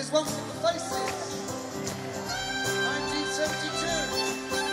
Here's one from the Faces, 1972.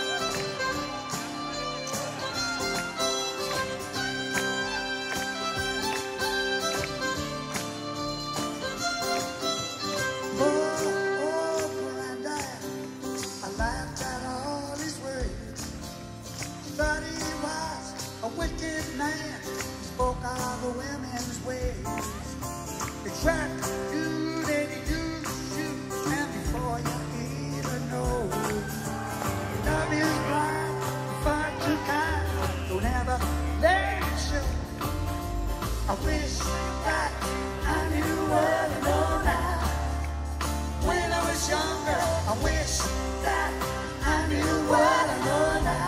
A wicked man spoke of the women's ways. He tried to do that he used to, and before you even know, love is blind, far too kind, don't ever let it show. I wish that I knew what I know now. When I was younger, I wish that I knew what I know now.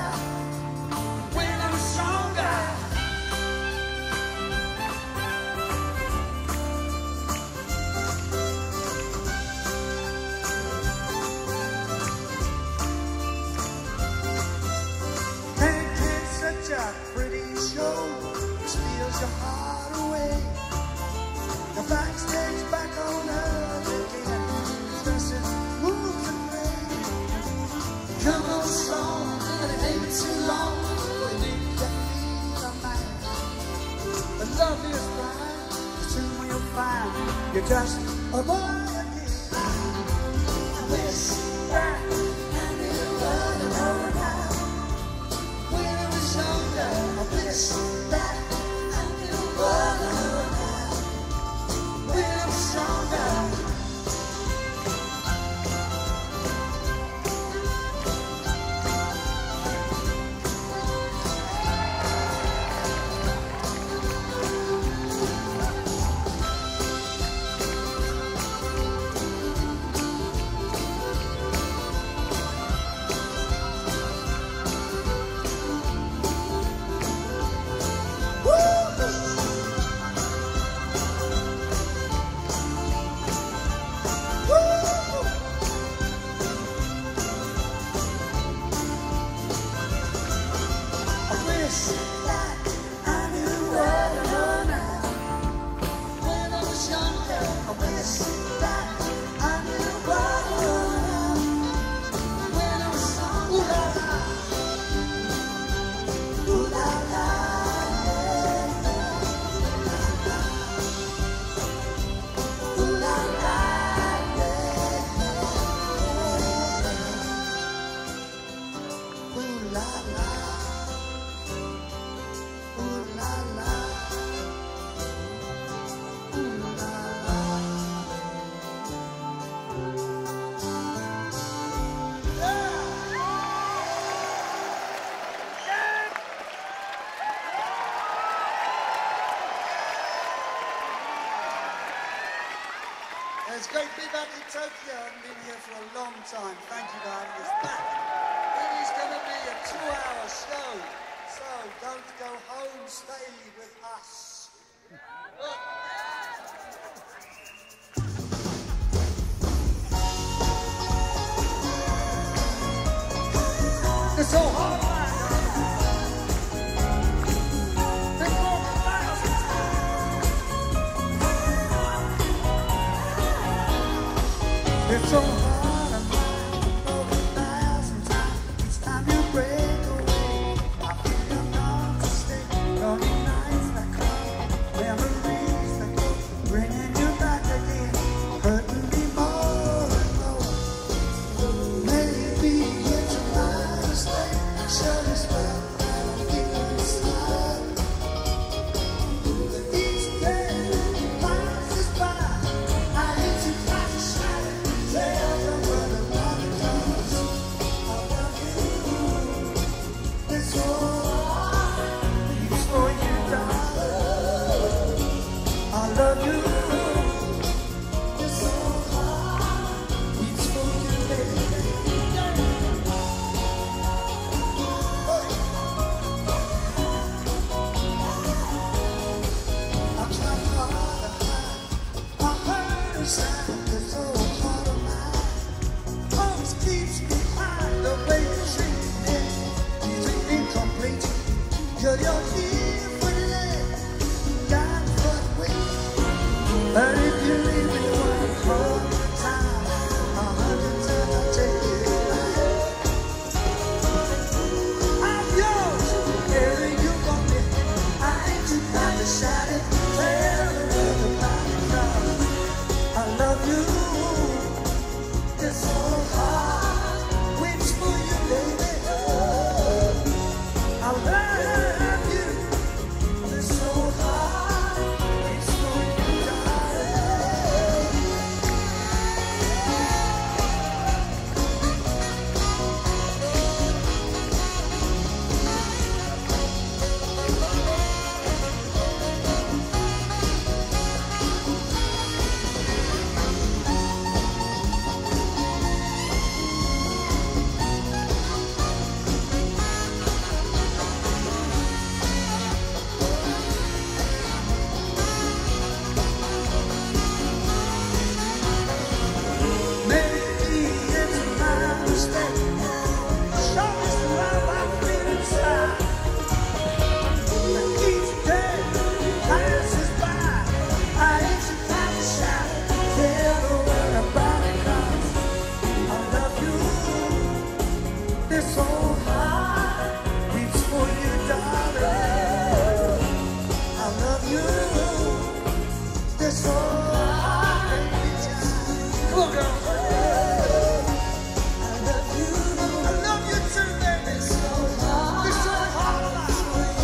A pretty show steals your heart away. The backstage back on earth again, dresses, moves and play. Come on strong, and it ain't too long to make you feel a man. But love is blind, soon you'll find you're just a boy again. I wish that I knew what I know now. I wish that I knew what I know now. When I'm stronger, it's great to be back in Tokyo. I've been here for a long time. Thank you for having us back. It is going to be a 2-hour show, so don't go home, stay with us. It's so hard. It's so hard, I'm crying over 1,000 times. Each time you break away, I feel I'm not to stay. Lonely nights that come, memories that go, bringing you back again, hurting me more and more. Maybe it's my mistake, sure as well that I'm feeling inside. Each day passes by, I hate to pass a shadow. You're here for the life, God for the way. But if you leave me one more time, This whole baby time. Come on, girl. I love you too, baby. This so hard life.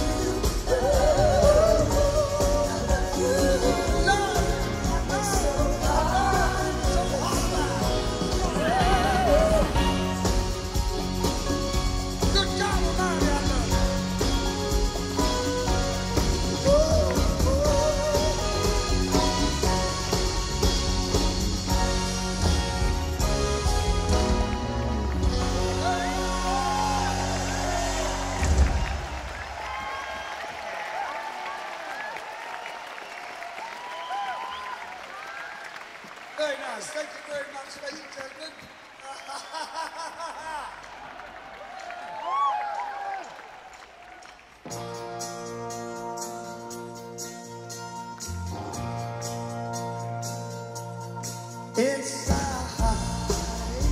Very nice. Thank you very much, ladies and gentlemen. It's a high,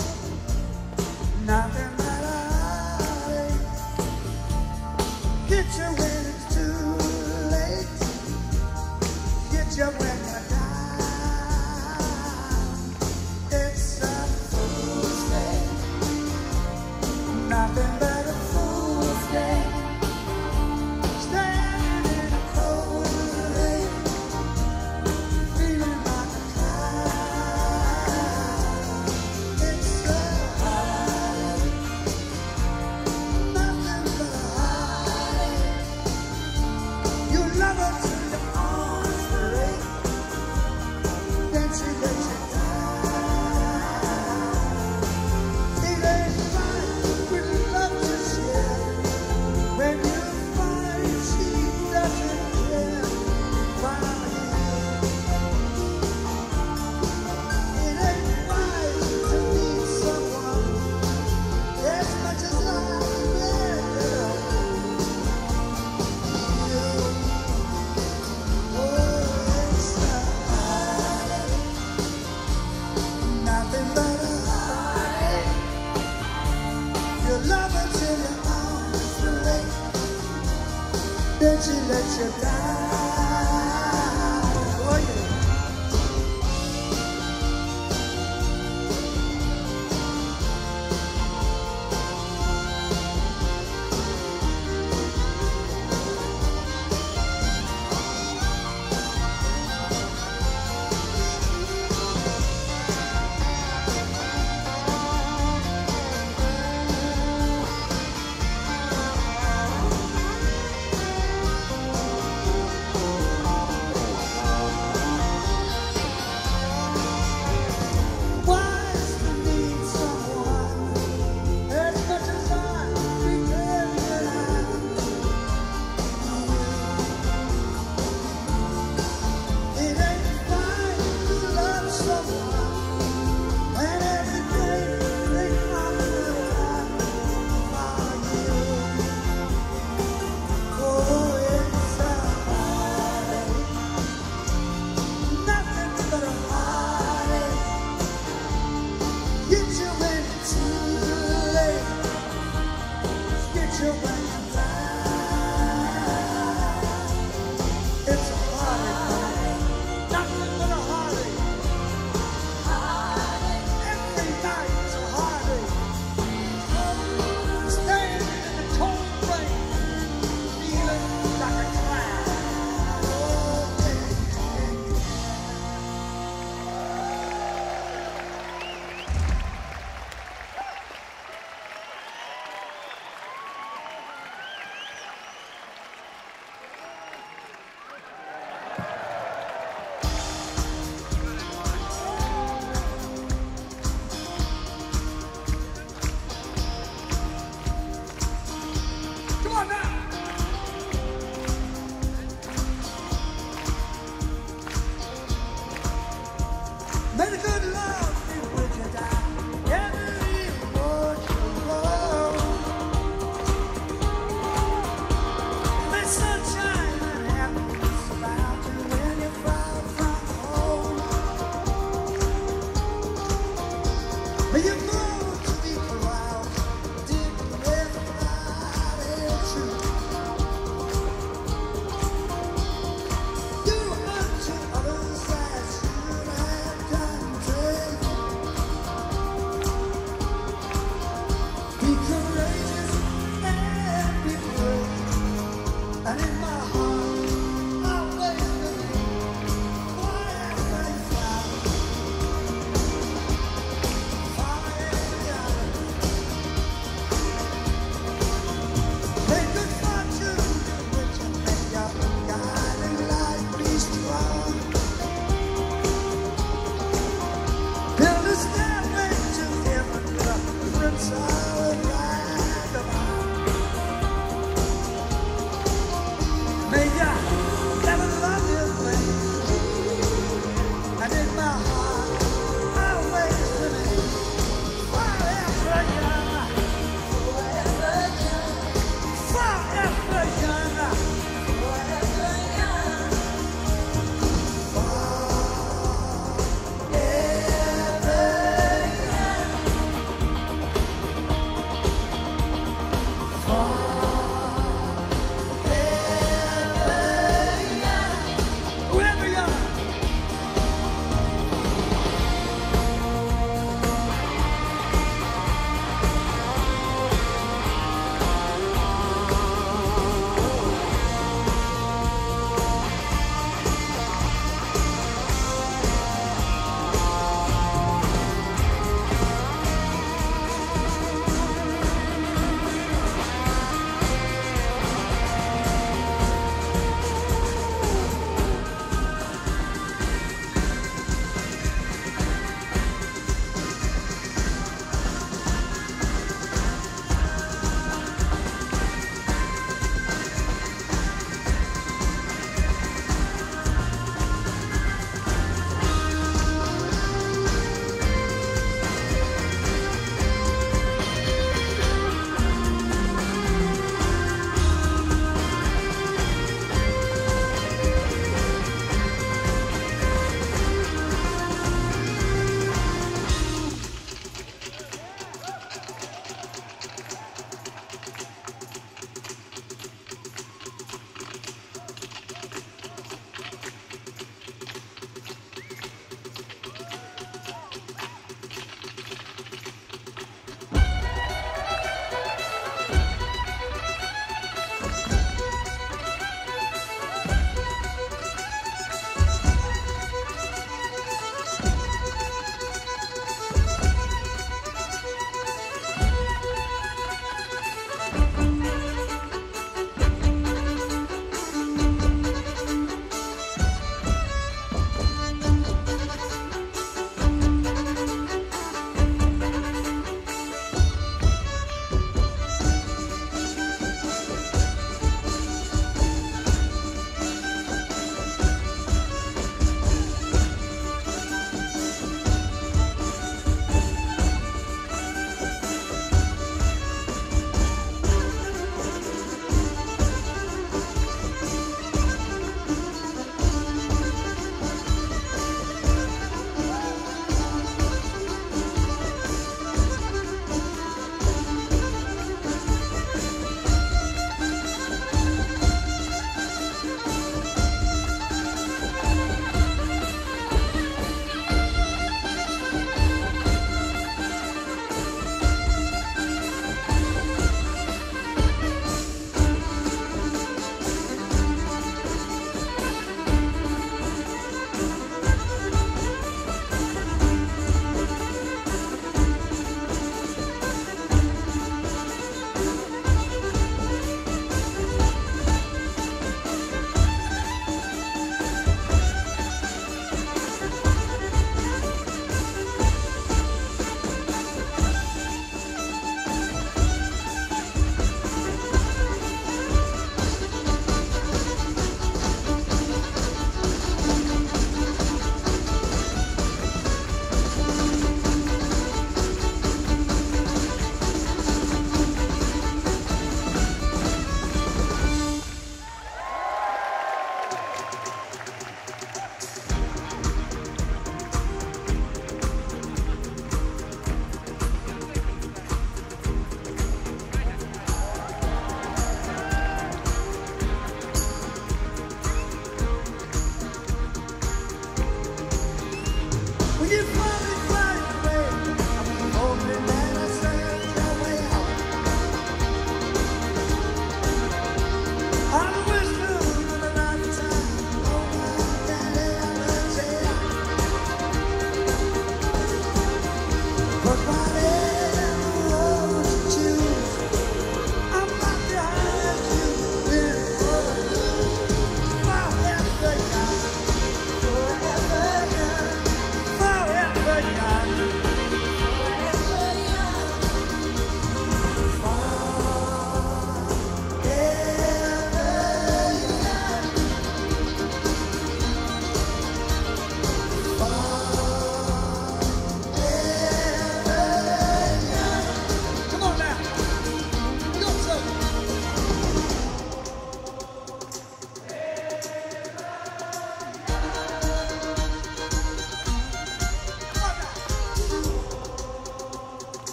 nothing but a high. Get you when it's too late. Get you when you're down. It's a fool's day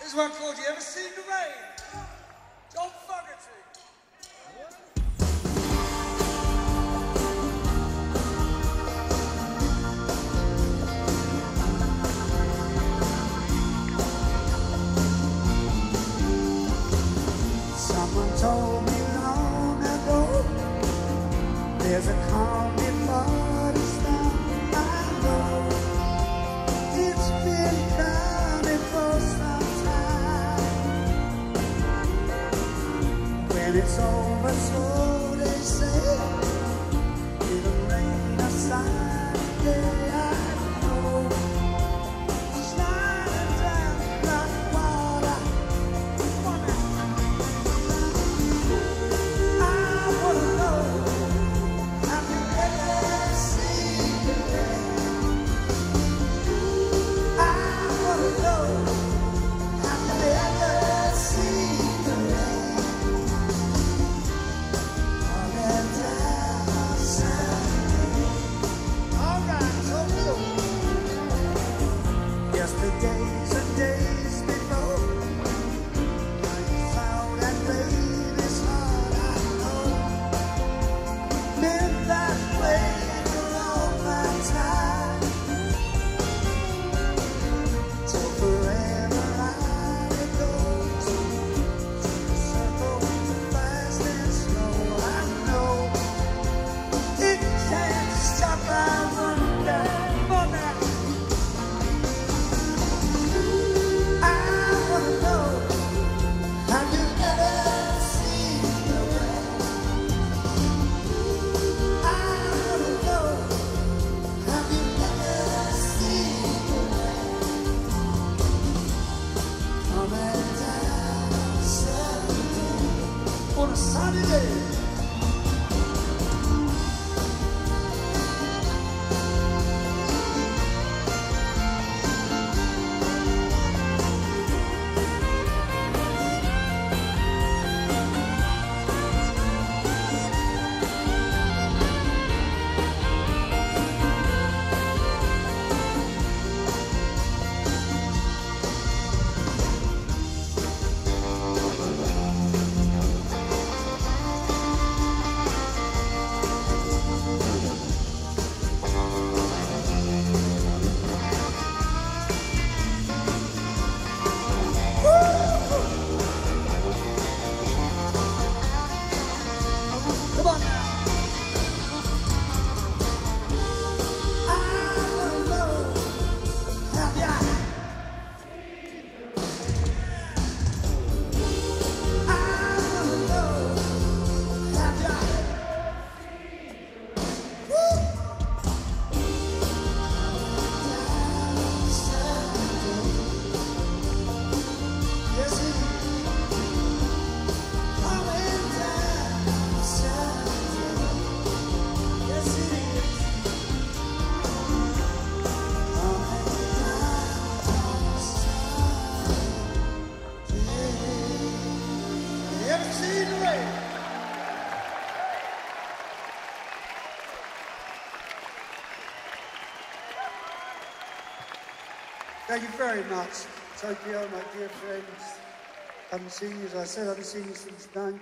This one called You Ever Seen the Rain? John Fogerty. Someone told me long ago there's a calm before the storm. I know it's been coming for some time. When it's over, so they say, it'll rain a sunny day. I know it's not a drop of water. I wanna know, have you ever seen the rain? I wanna know, have you ever seen the rain? All that time Sunday. All right, so good. Yesterdays and days before, I found that baby's heart. I know been that way for all my time. So forever it goes, the circle fast and slow. I know it can't stop. I wonder, wonder. I wanna know, have you ever seen the rain? I wanna know, have you ever seen the rain? Coming down Sunday on a sunny day. Come on now. I wanna know, have ya? I wanna know, have ya? Woo! Yes, it is. Coming down Sunday. Yes, it is. Coming down Sunday. You ever seen the rain? Thank you very much, Tokyo, my dear friends. Haven't seen you, as I said, I haven't seen you since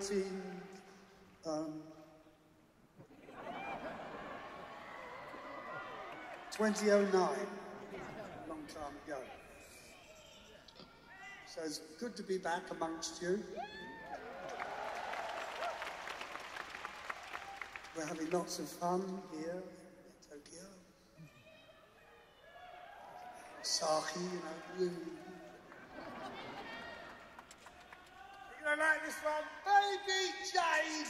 2009, a long time ago. So it's good to be back amongst you. We're having lots of fun here in Tokyo. Saki, you know, you. You're gonna like this one, Baby Jane.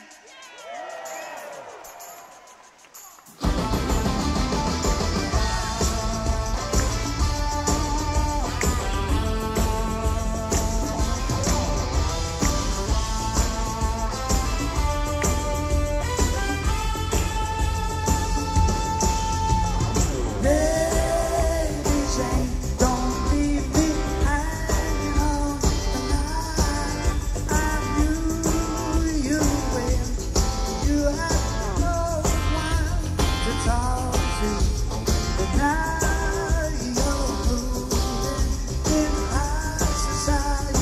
Baby Jane, don't leave me hanging on the line. I knew you when you had no one to talk to, but now you're moving in high society.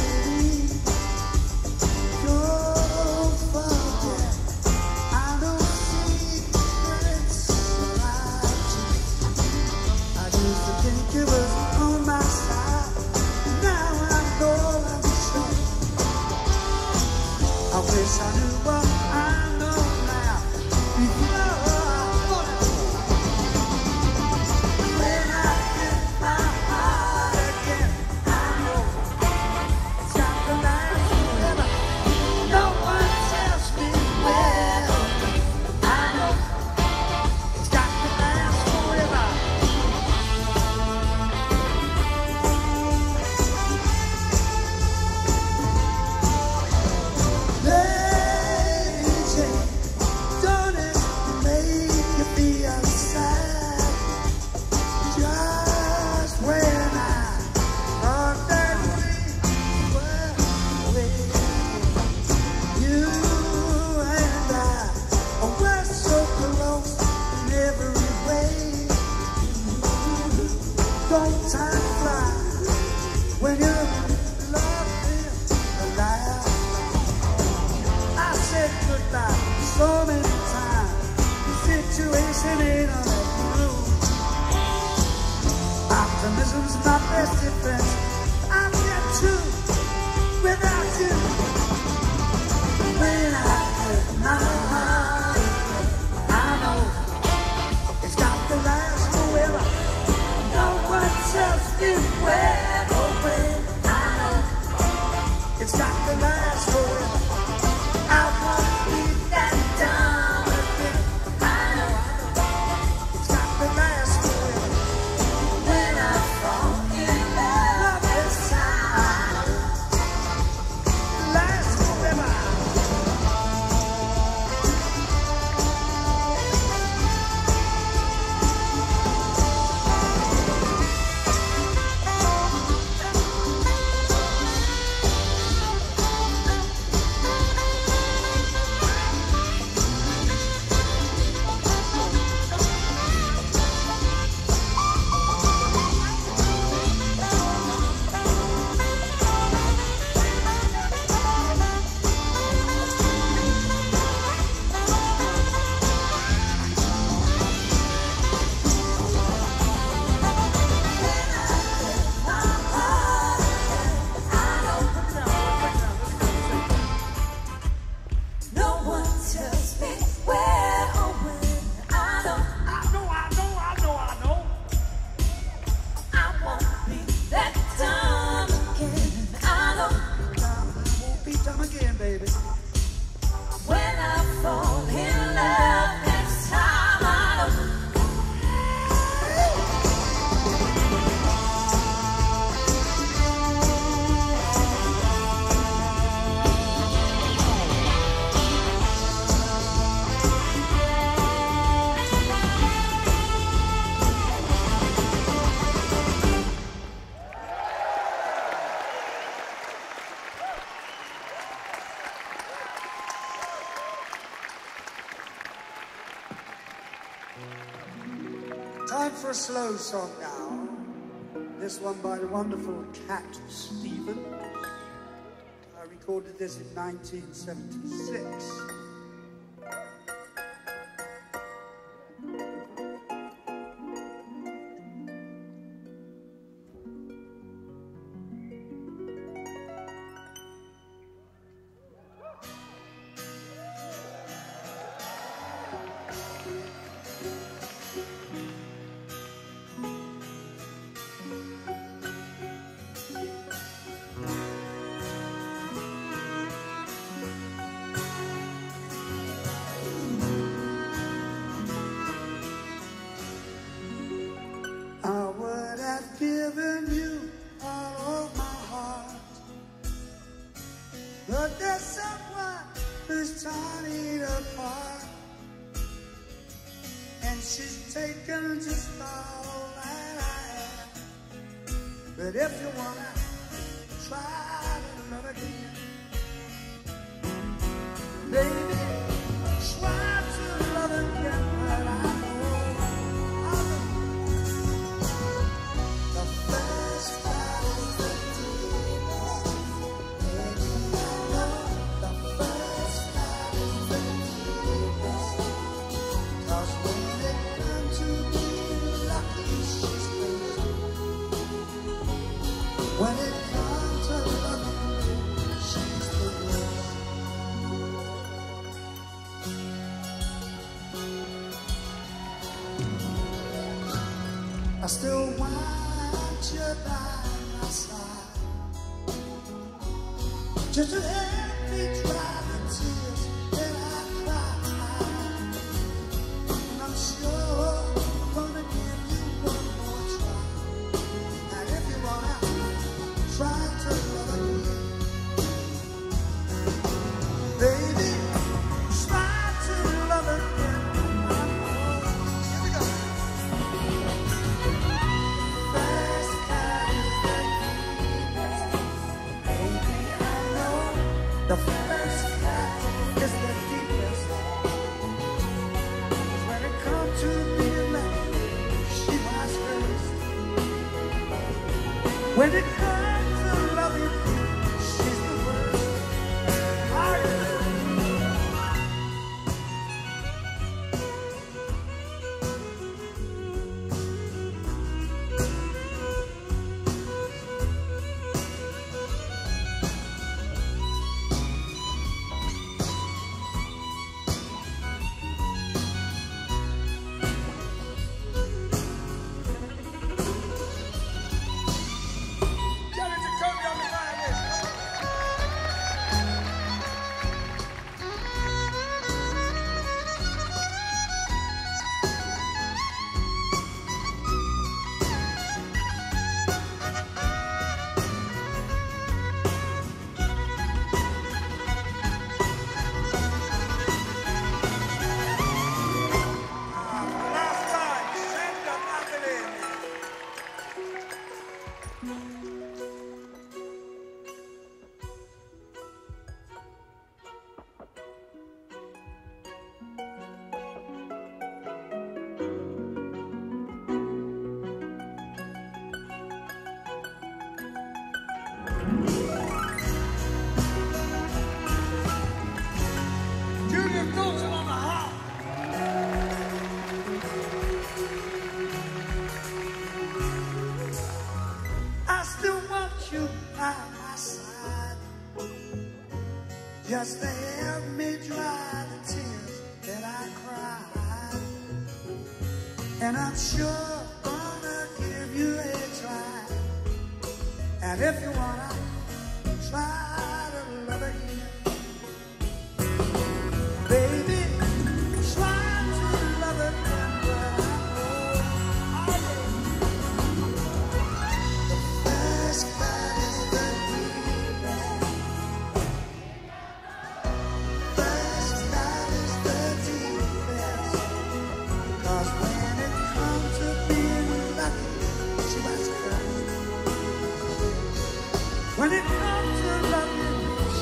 don't time fly when you're loving alive. I said goodbye so many times. The situation ain't on that blue. Optimism's my best defense. I'm get to without you. When I get my heart, I know it's got to last forever. No one tells me where or when. I know it's got to last forever. I won't be that down again. I know it's got to last forever. When I fall in love this time, last forever. Time for a slow song now. This one by the wonderful Cat Stevens. I recorded this in 1976. I would have given you all of my heart, but there's someone who's torn it apart, and she's taken just all that I have. But if you wanna try to love again, baby, try to love again. But I know the first time is the deepest. Baby, I know the first time is the deepest. 'Cause when it comes to being lucky, she's the when it comes to loving, she's the worst. I still want you by my side, just to help me dry the tears that I cry. And I'm sure I'm gonna give you one more try. And if you wanna try to love again, baby, try to love again. Here we go. First time is the deepest. Baby, I know the first When it comes to loving, she's the worst. Just to help me dry the tears that I cried. And I'm sure gonna give you a try. And if you wanna try to love again, baby, try to love again. But the first cut is the deepest. First cut is the deepest. 'Cause when it comes to being lucky, she was cursed. When it comes to loving,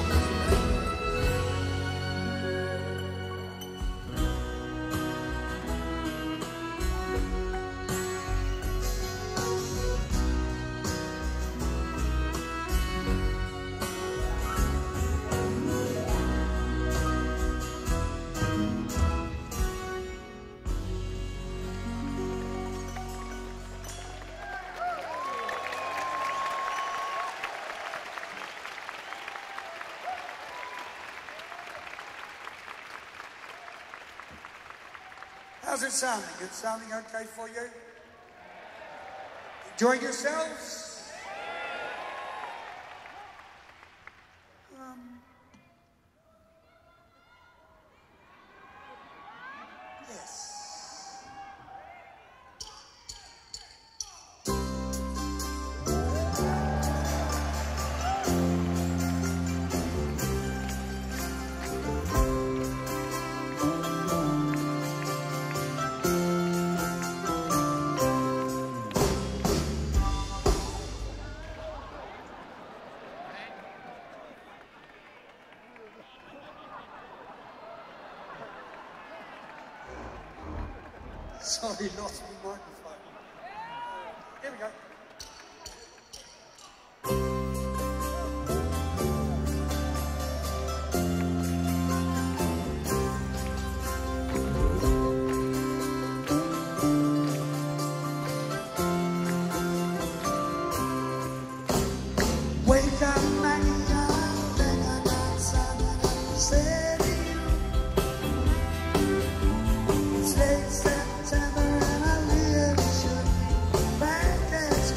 how's it sounding? It's sounding okay for you? Enjoying yourselves? Yes. Sorry, lost my microphone. Here we go. Wake up, Maggie, I think I got something to say to you. It's late September and I really should be back at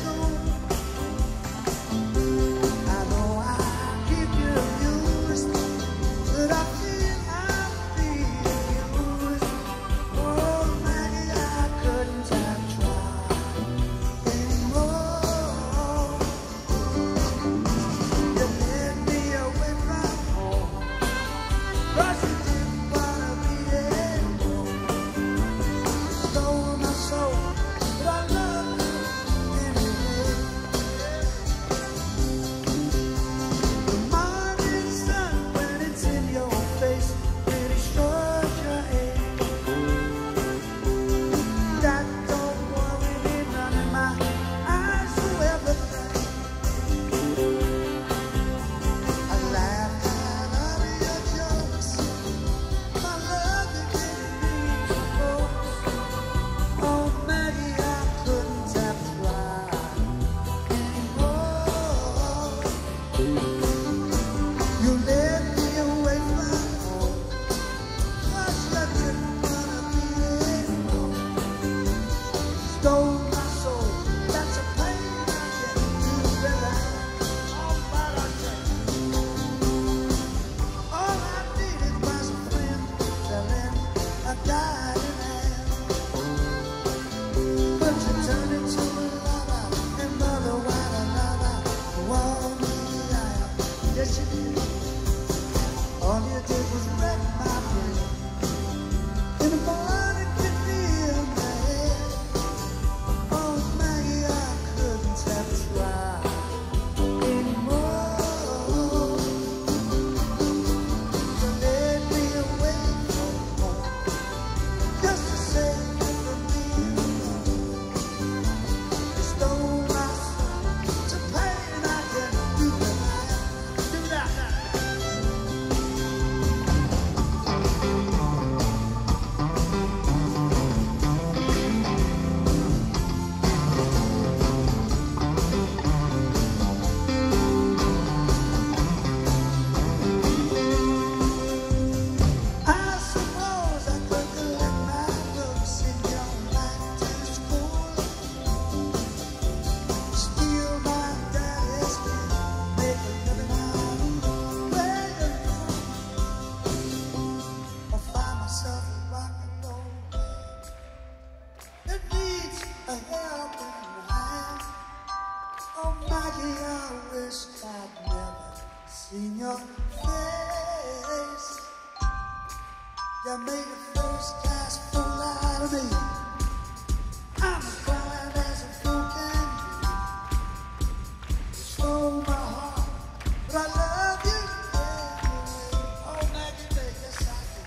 a helping hand. Oh, Maggie, I wish I'd never seen your face. You made a first class fool out of me. I'm crying as a fool can be. Stole my heart, but I love you anyway. Oh, Maggie, baby, yes I do.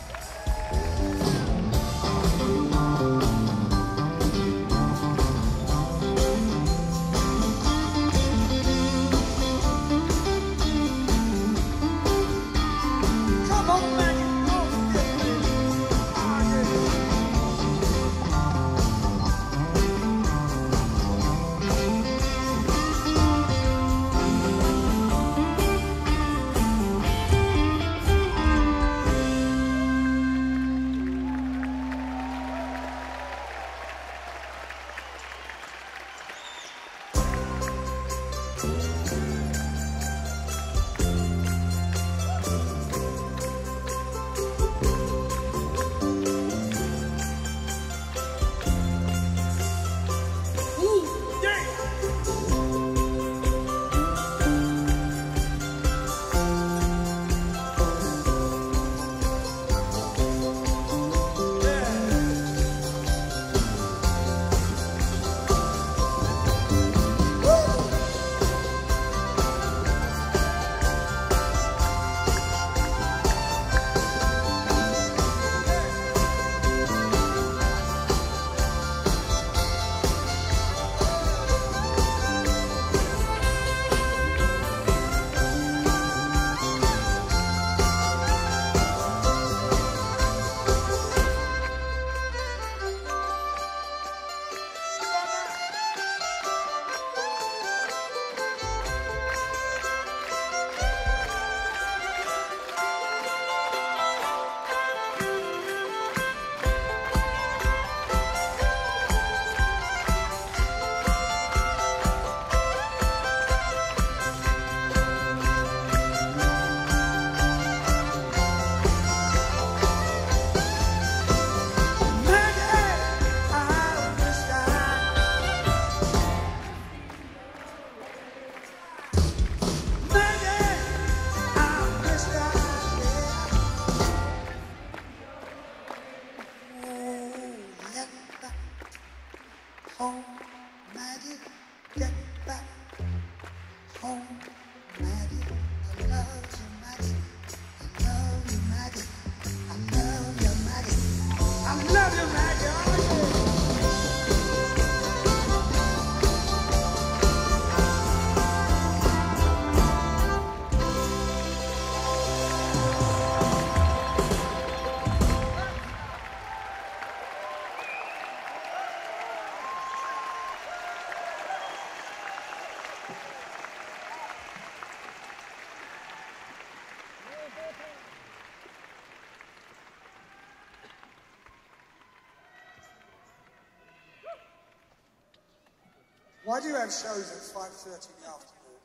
Come on, Maggie, oh, baby. Oh, yeah. Home, Maggie, get back home, Maggie. I love you, Maggie. I love you, Maggie. I love you, Maggie. I love you, Maggie. Oh, why do you have shows at 5:30 in the afternoon?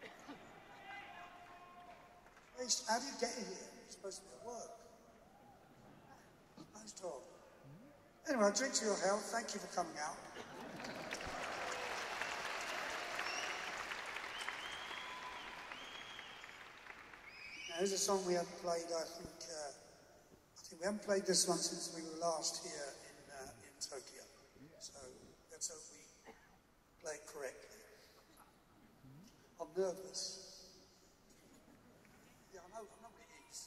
How do you get here? You're supposed to be at work. Nice talk. Anyway, I'll drink to your health. Thank you for coming out. Now, here's a song we haven't played, I think we haven't played this one since we were last here in Tokyo. So let's hope we play it correctly. I'm nervous. Yeah, I know what it is.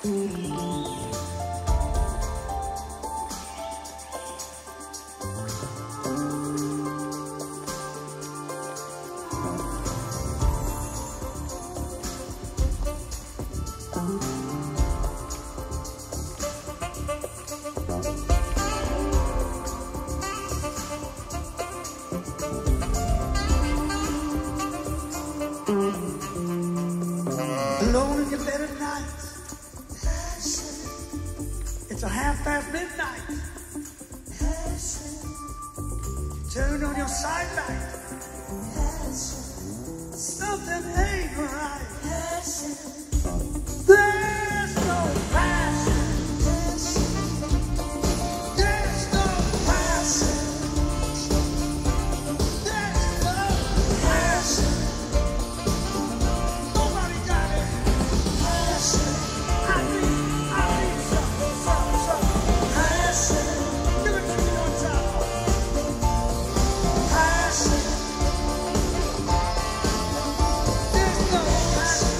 Alone in your bed at night, it's a midnight. Turn on your sidelight. Something ain't right. There's no passion. There's no passion. There's no passion. Nobody got it. I need some passion. Give it to me one time. Passion. There's no passion.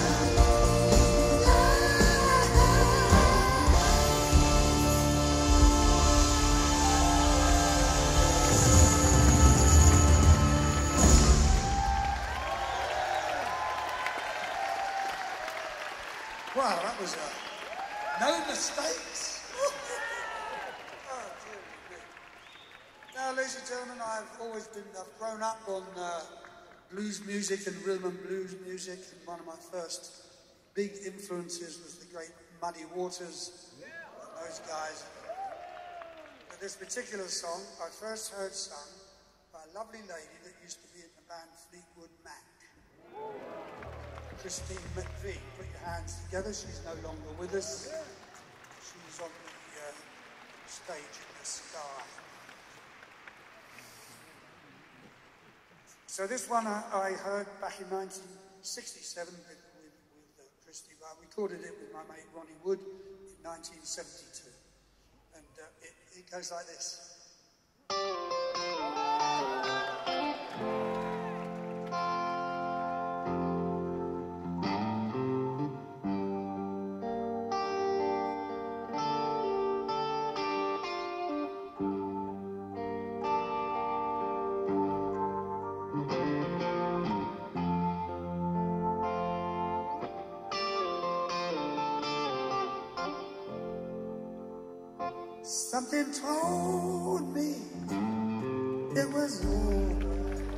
Wow, that was no mistakes. Oh, dear me. Now, ladies and gentlemen, I've grown up on blues music and rhythm and blues music, and one of my first big influences was the great Muddy Waters, and those guys. But this particular song I first heard sung by a lovely lady that used to be in the band Fleetwood Mac. Christine McVie, put your hands together. She's no longer with us. She's on the stage in the sky. So this one I heard back in 1967 with Christy. I recorded it with my mate Ronnie Wood in 1972. And it goes like this. Something told me it was over.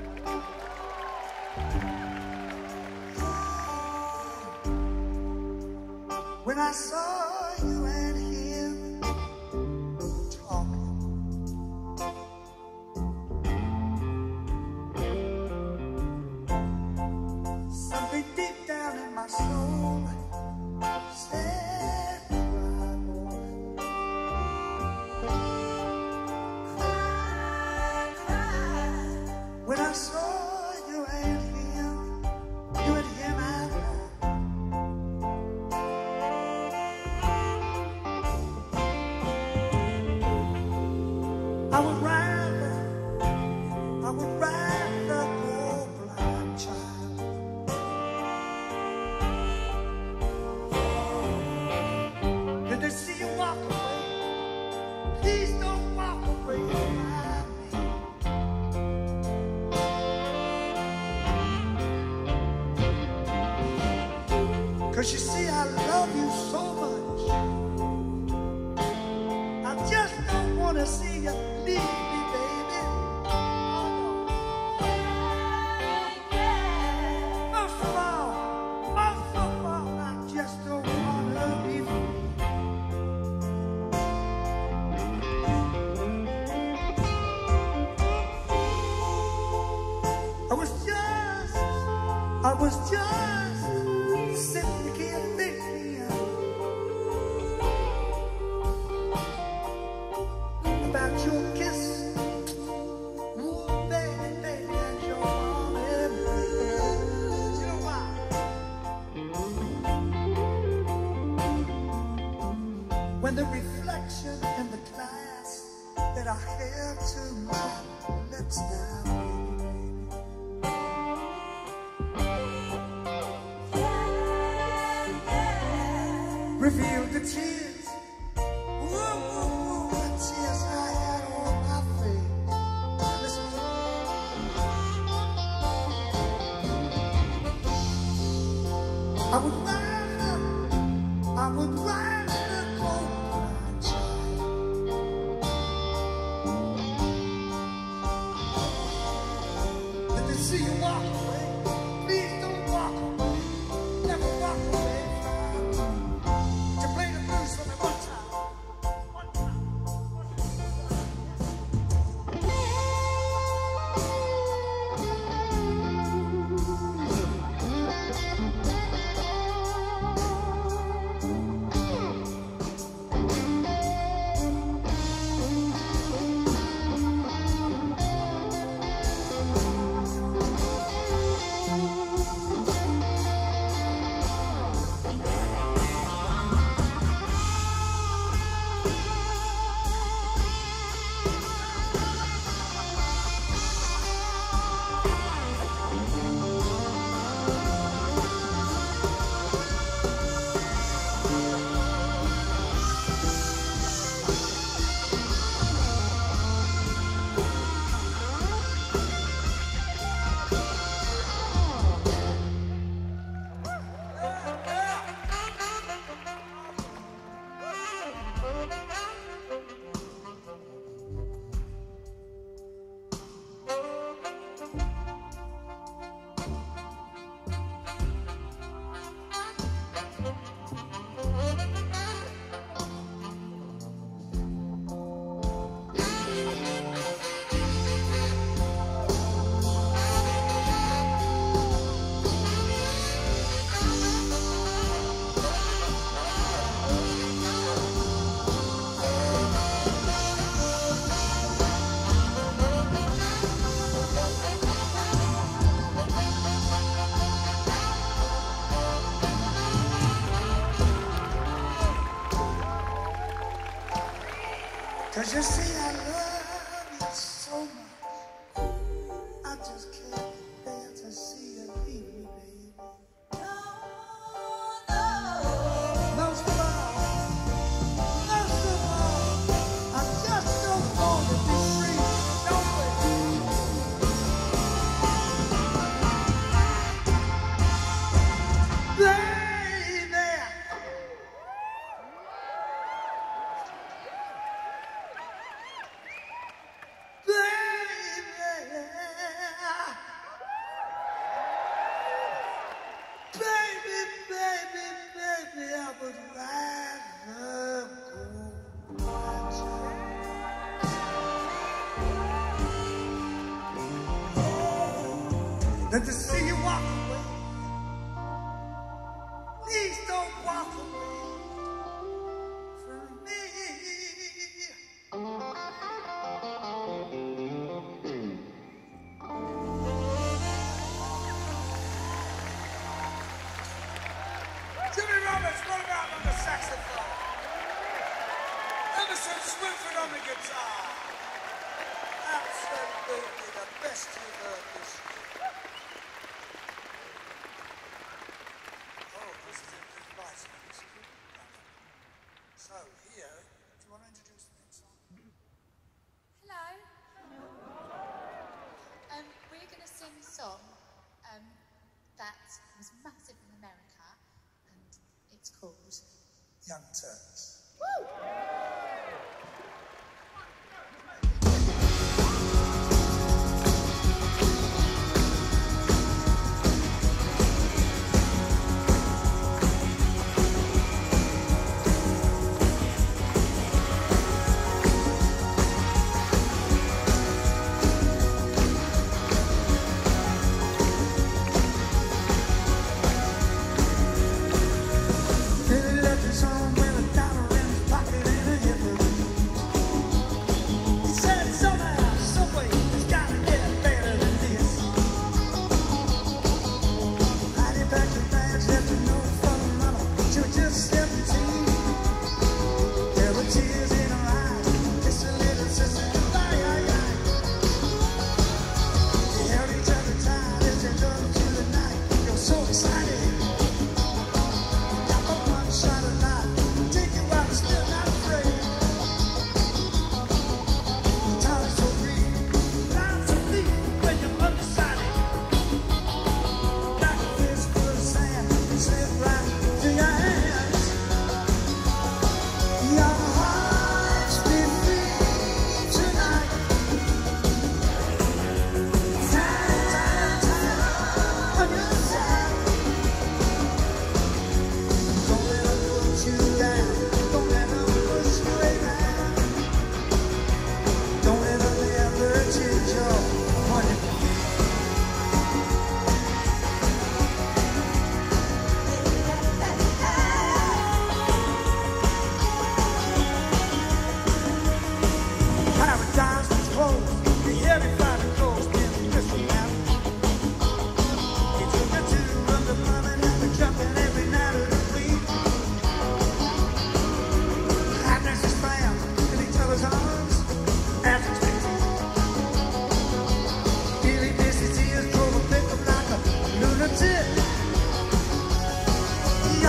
When I saw you and him talking, something deep down in my soul said, cry, boy. When I saw you and him I know. I would rather go blind, child. Did they see you walk away? Please don't walk away from me. 'Cause you see, I love you so much. I just don't want to see you leave me, baby. Most of all, I just don't want to be free. I was just sitting here thinking about your kiss, ooh, baby, baby, and your arm embrace. You know why? When the reflection in the glass that I held to my lips now, revealed the tears. Whoa, the tears I had on my face. Now listen to me. I would rather go blind child. Than to see you walk away. Please don't walk away. Never walk away. To play the blues for me one time. One time. Cause you see I love you so much, I just can't bear to see you leave me, baby. Most of all, I just don't want to be free, don't we? Baby. Baby, I would rather go blind child than to see you walk away. Please don't walk away from me. Jimmy Roberts, what about on the saxophone? Emerson Swinford on the guitar. Absolutely the best you've heard this year. Oh, this is a device. So, here, do you want to introduce the next song? Hello. We're going to sing a song that was massive in America, and it's called Young Turks. Woo! He left his home with $1 in his pocket and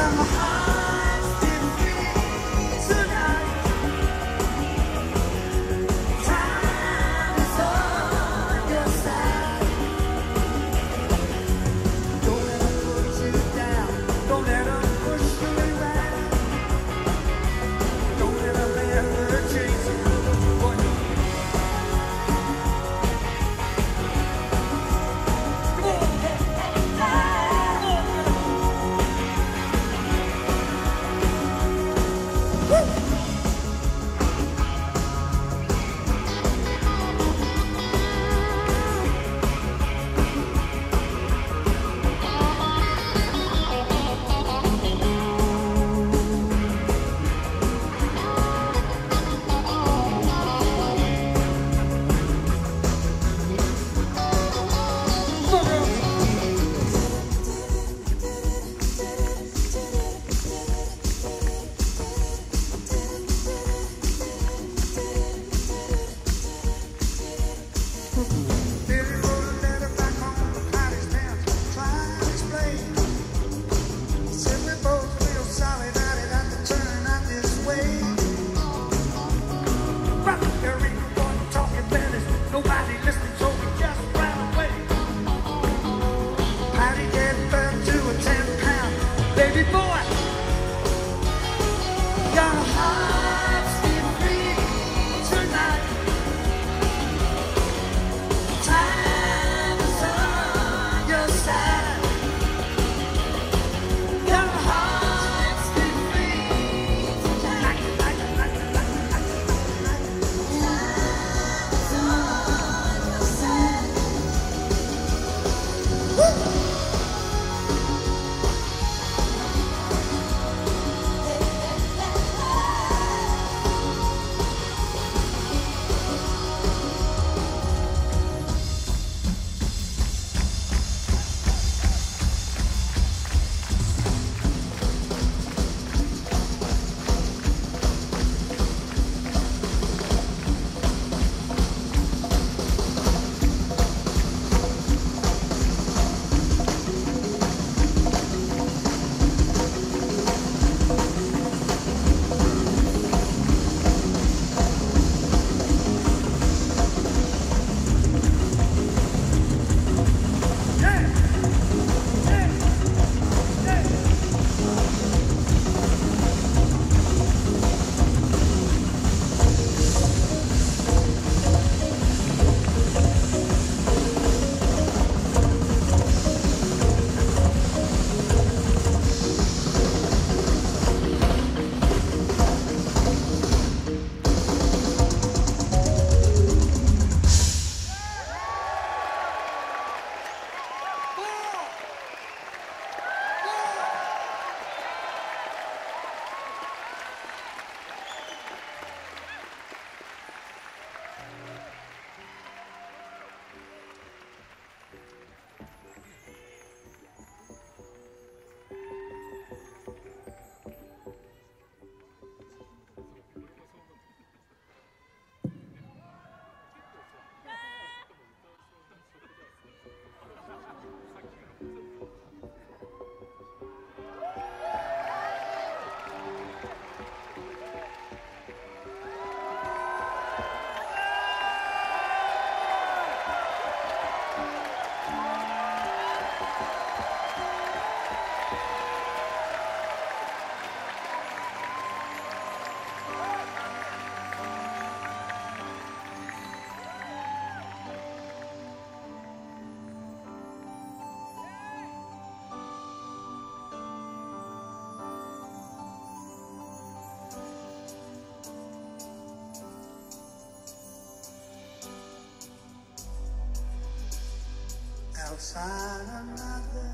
Outside another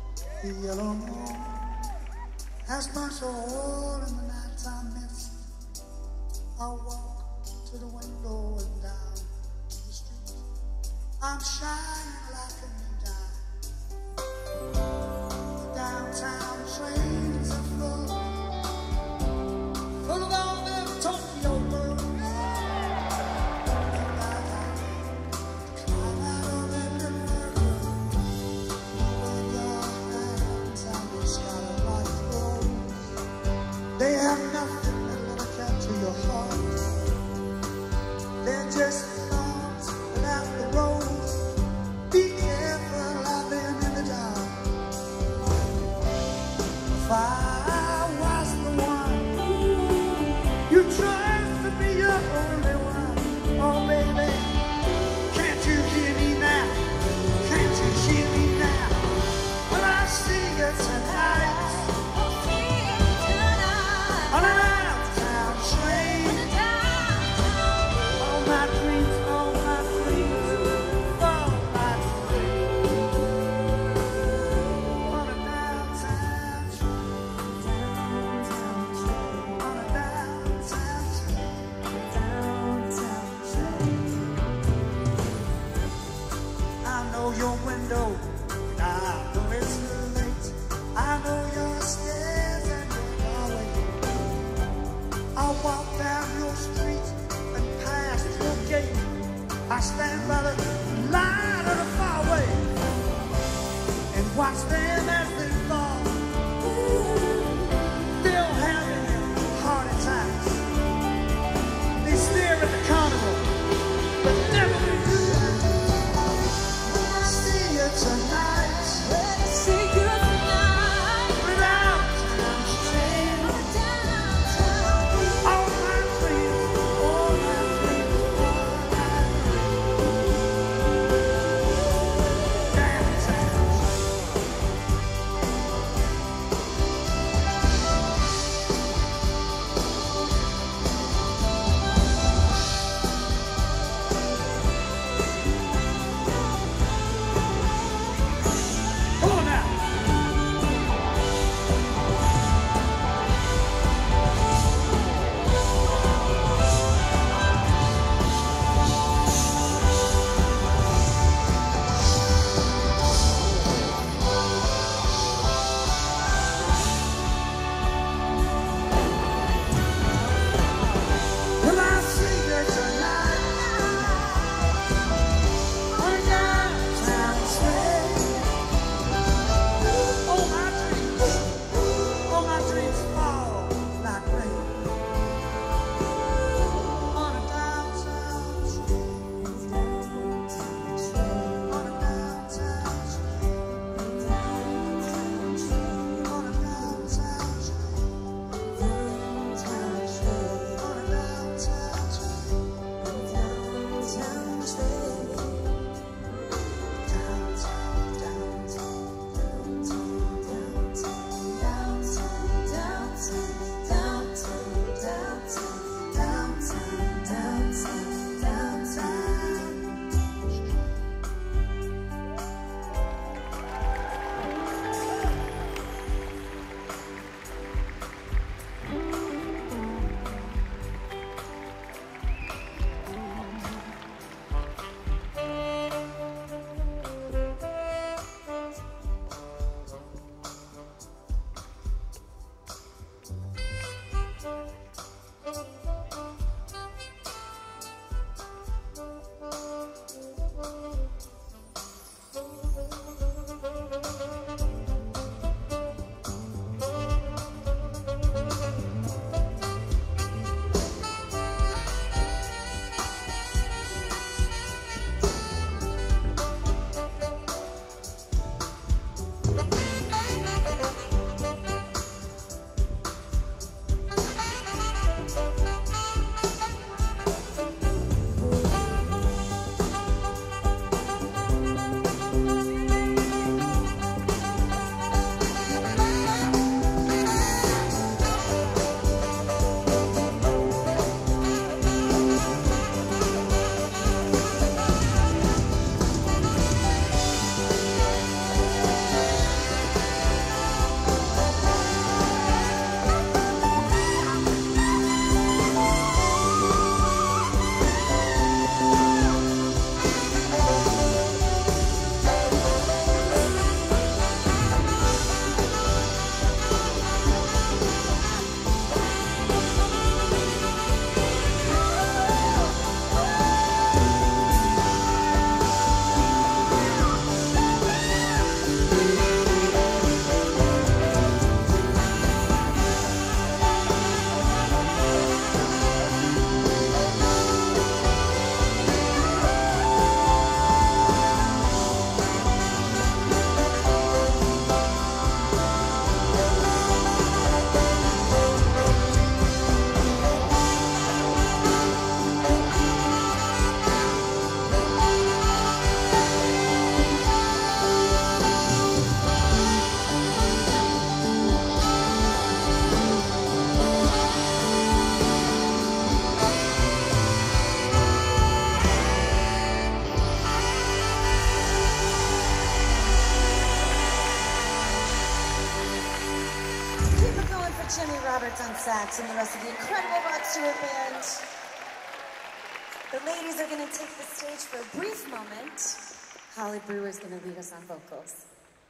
yellow moon has burnt a hole in the nighttime mist. I walk to the window and down the street. I'm shining like a new dime. The downtown trains are full of all them Tokyo girls. Tell me, Scott, They have nothing that'll capture your heart. They're just thorns without the rose. Be careful out there in the dark. If I was the one you trust to be your only one, oh baby, can't you hear me now? Can't you hear me now? When I see you tonight, all I Jimmy Roberts on sax and the rest of the incredible Rod Stewart band. The ladies are going to take the stage for a brief moment. Holly Brewer is going to lead us on vocals.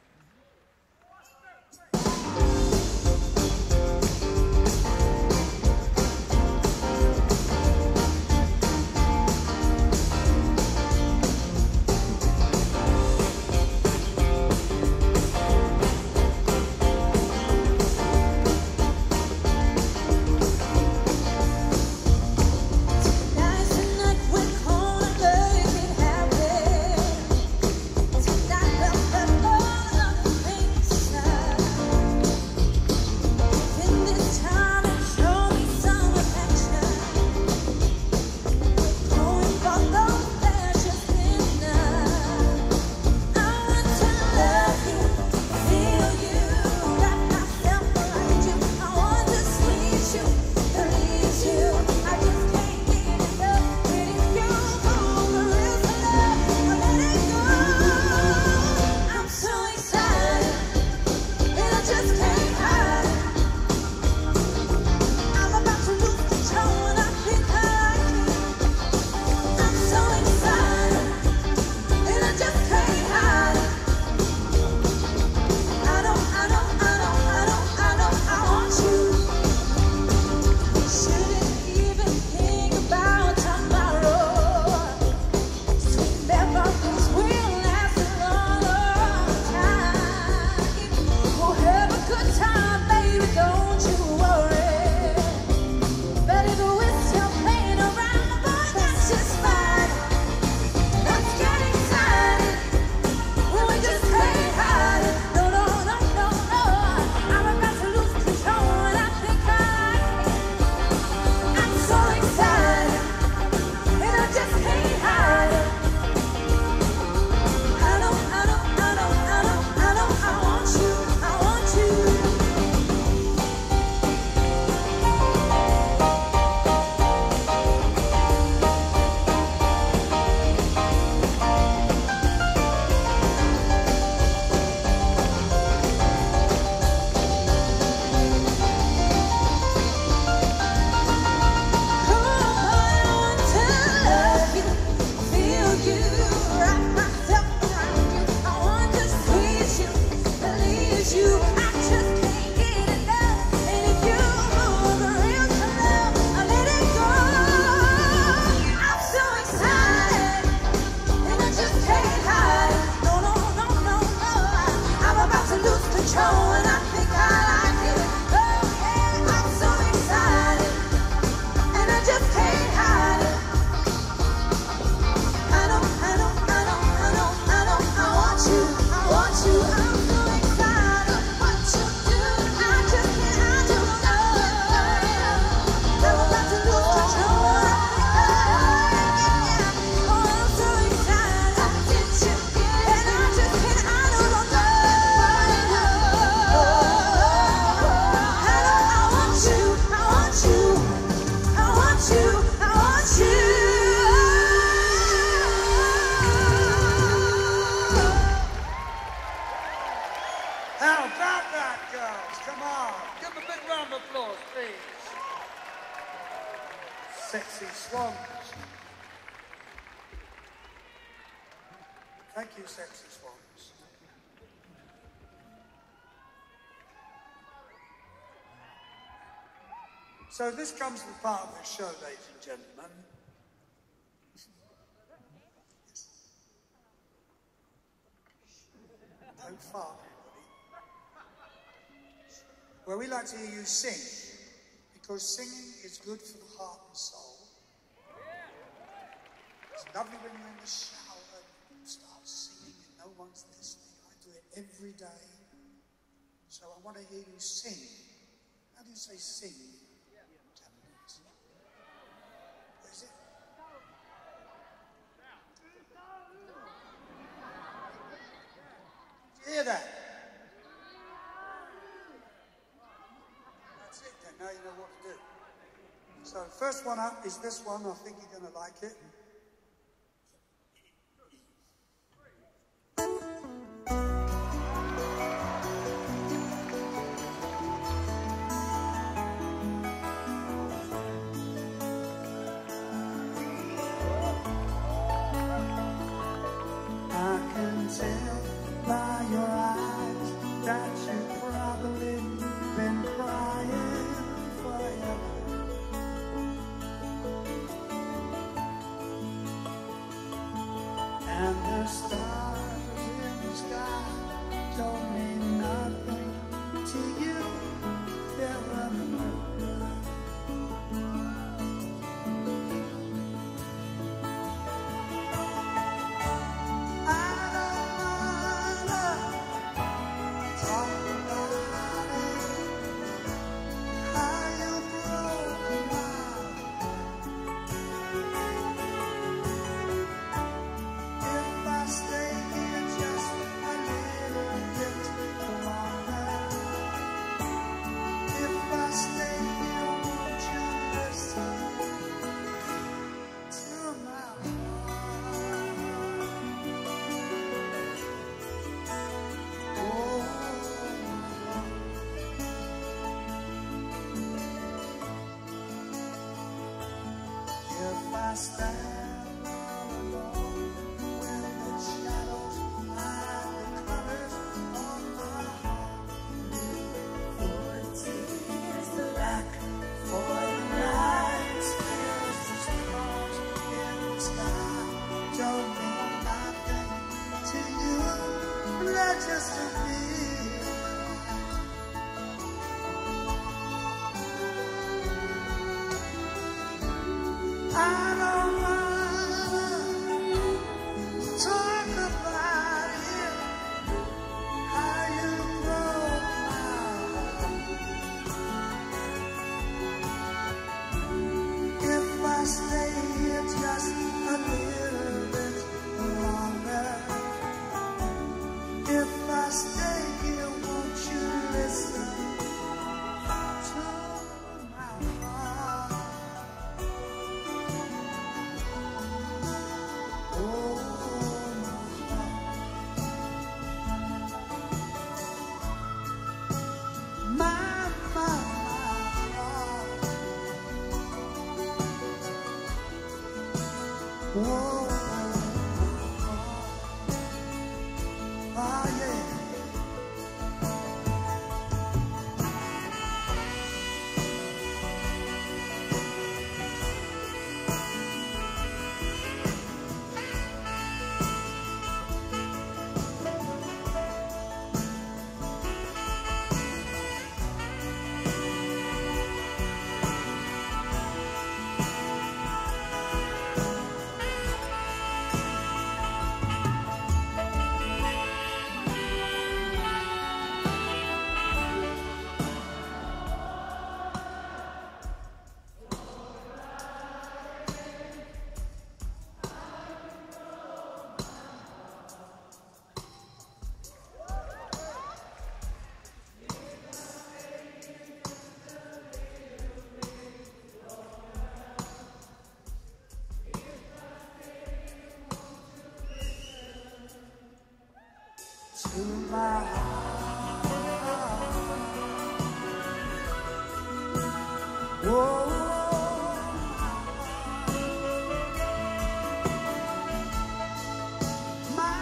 Sexy Swans. Thank you, Sexy Swans. So this comes to the part of the show, ladies and gentlemen. Don't fart, everybody. Where we like to hear you sing, because singing is good for the heart and soul. It's lovely when you're in the shower and you start singing and no one's listening. I do it every day. So I want to hear you sing. How do you say sing? Japanese. What is it? Did you hear that? That's it then. Now you know what to do. So the first one up is this one. I think you're going to like it. I stand all alone when the shadows hide the colors of my heart. For tears, the lack for the night. Here's the stars in the sky don't mean nothing to you, but they're just to me. I don't wanna talk about it, how you broke my heart. If I stay here just a little bit longer, if I stay here, won't you listen to my heart? Oh, my heart. Oh, yeah. To my heart. Oh, my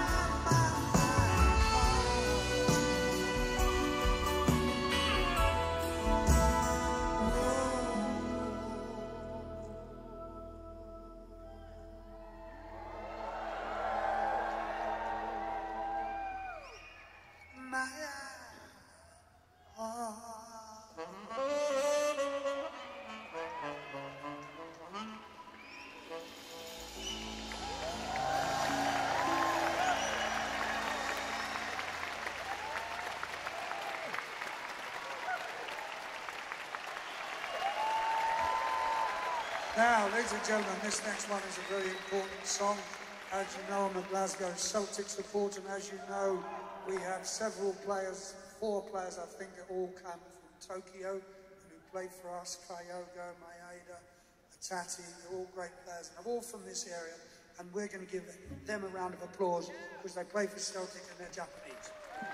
Now, ladies and gentlemen, this next one is a very important song. As you know, I'm a Glasgow Celtic supporter, and as you know, we have several players, 4 players I think, that all come from Tokyo, and who play for us, Kyogo, Maeda, Tati, they're all great players, and they're all from this area, and we're going to give them a round of applause, because they play for Celtic and they're Japanese.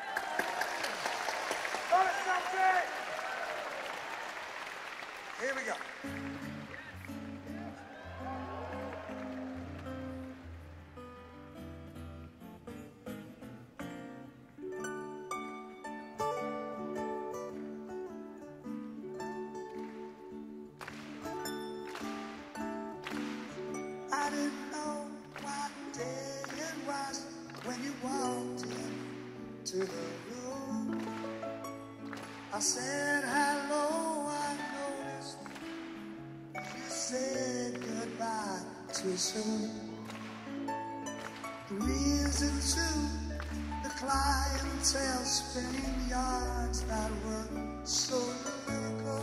Here we go. I didn't know what day it was when you walked into the room. I said hello, I noticed you said goodbye too soon. The reason to the clientele spinning yards that were so lyrical.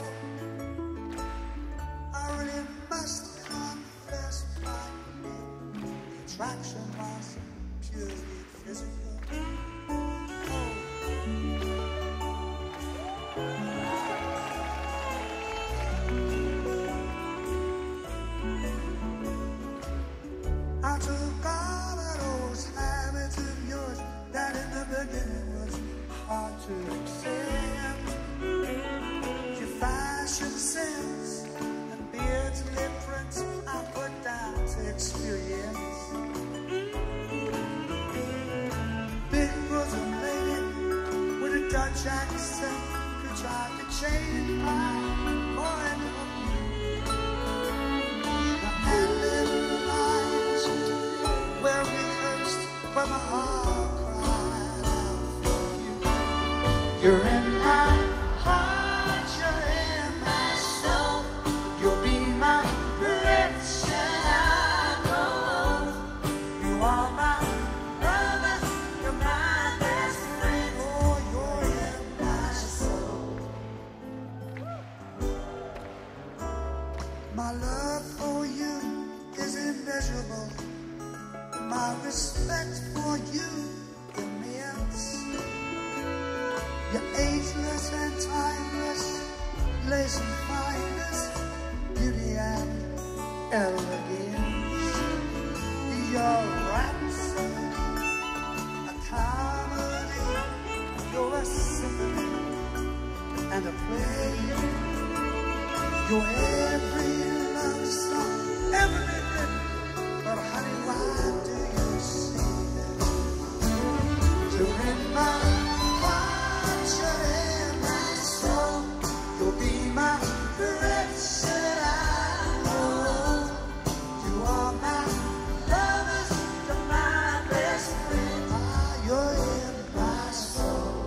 I really must confess my attraction was purely physical. I took all of those habits of yours that in the beginning was hard to accept. You find Jackson, who tried to change my point of view. And little lines where we rehearsed, where my heart cried out for you. You're in my heart, you're in my soul. You'll be my direction. I know you are my brother, you're my best friend. Oh, you're in my soul. My love for you is immeasurable. My respect for you immense. You're ageless and timeless, lace and fineness, beauty and elegance. You're a rhapsody, a comedy, you're a symphony and a play. You're every love song ever written, but honey, why do you say that? You're in my heart, you're in my soul. You'll be my direction. I know you are my lovers, you're my best friend. Ah, you're in my soul.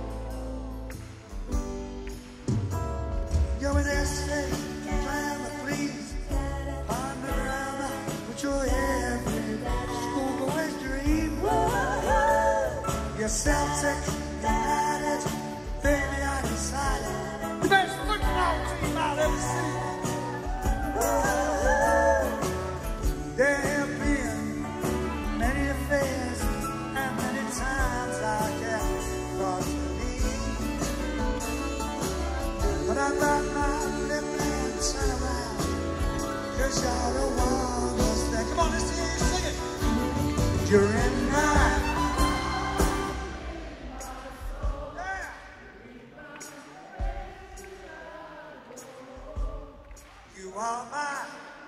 You're an essay, glamour, please. Panorama, but you're every schoolboy's dream. You're Celtic, United, baby, I decided the best football team I've ever seen. There have been many affairs and many times I get lost to leave. But I got my lip and turn around, 'cause you're the one who's there. Come on, let's hear you sing it. You're in my You are my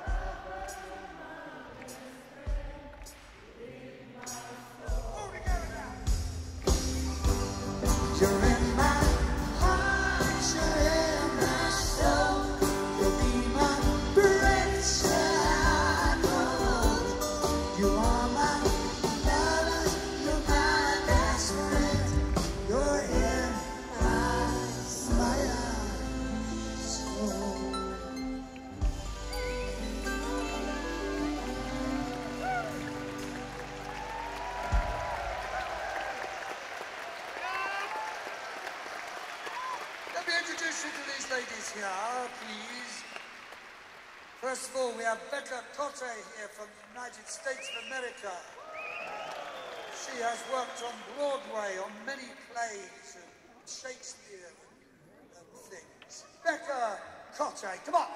Oh, together now. You're in my heart, you're in my soul. You'll be my direction. I know you are my lover, you're my best friend. You're in my soul. Let me introduce you to these ladies here, please. First of all, we have Becca Cotte here from the United States of America. She has worked on Broadway on many plays and Shakespeare and things. Becca Cotte, come on.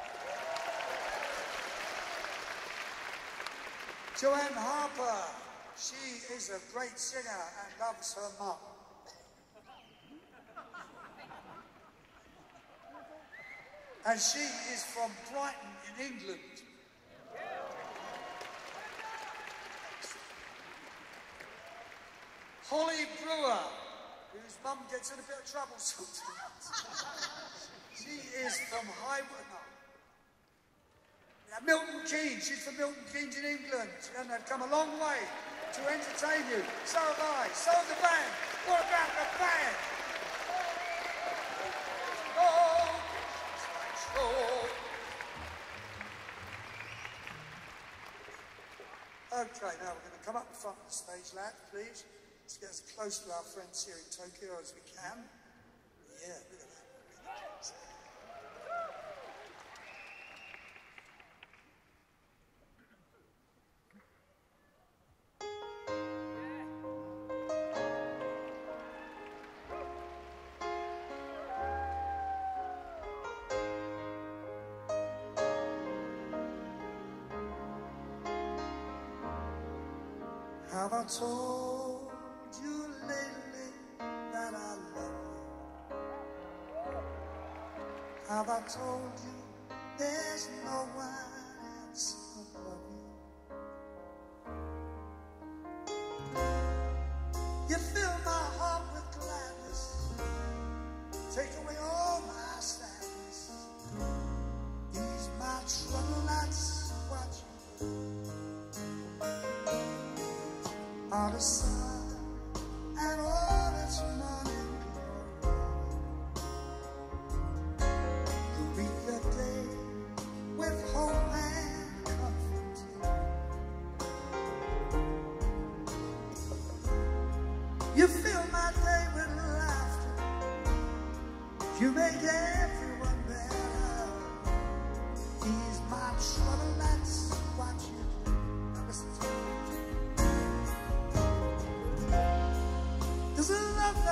Joanne Harper, she is a great singer and loves her mum. And she is from Brighton in England. Holly Brewer, whose mum gets in a bit of trouble sometimes. She is from Highwood. Milton Keynes, she's from Milton Keynes in England. And they've come a long way to entertain you. So have I, so have the band. What about the band? Okay, now we're going to come up in front of the stage, lad, please. Let's get as close to our friends here in Tokyo as we can. Yeah, look at that. Have I told you lately that I love you? Have I told you there's no one else above you? You fill my heart with gladness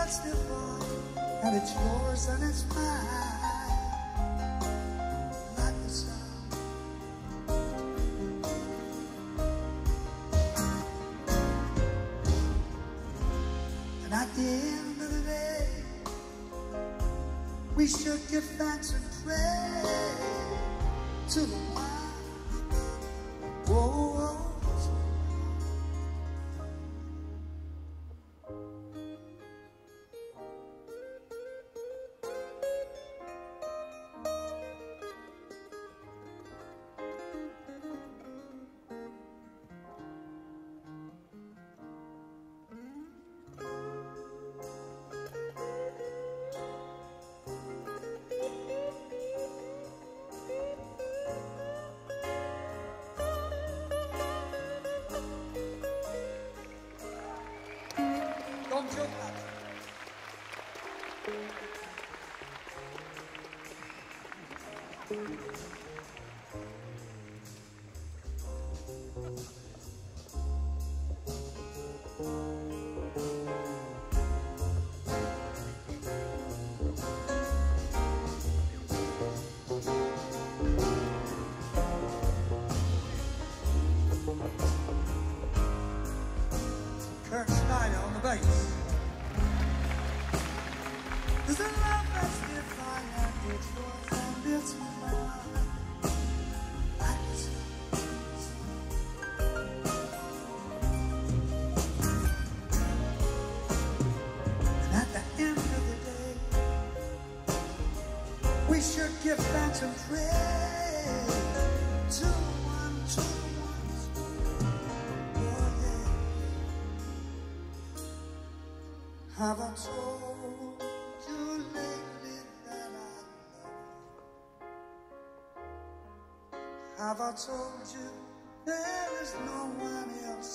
that's divine, and it's yours and it's mine, like the sun. And at the end of the day, we should give thanks and pray to the one. Whoa, whoa. Don't joke about it. Kurt Schneider on the bass. There's a love that's divine and it's yours and it's mine. Like the sun. And at the end of the day, we should give thanks and praise to one, to one. Oh yeah. Have I told you lately that I love you? Have I told you there is no one else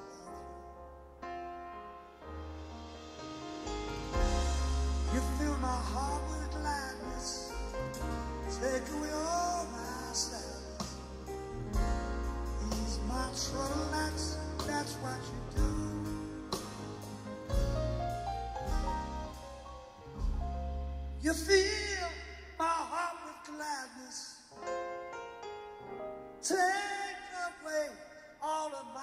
above you? You fill my heart with gladness, take away all my sadness, ease my trouble, that's what you do. You fill my heart with gladness, take away all of my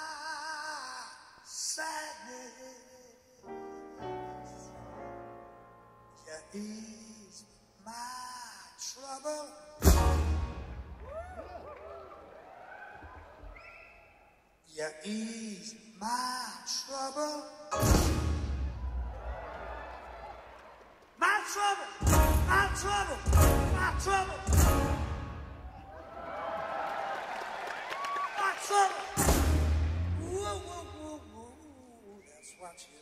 sadness. You ease my trouble. You ease my trouble. My trouble, my trouble, my trouble, my trouble. Whoa, whoa, whoa, whoa, that's what you do.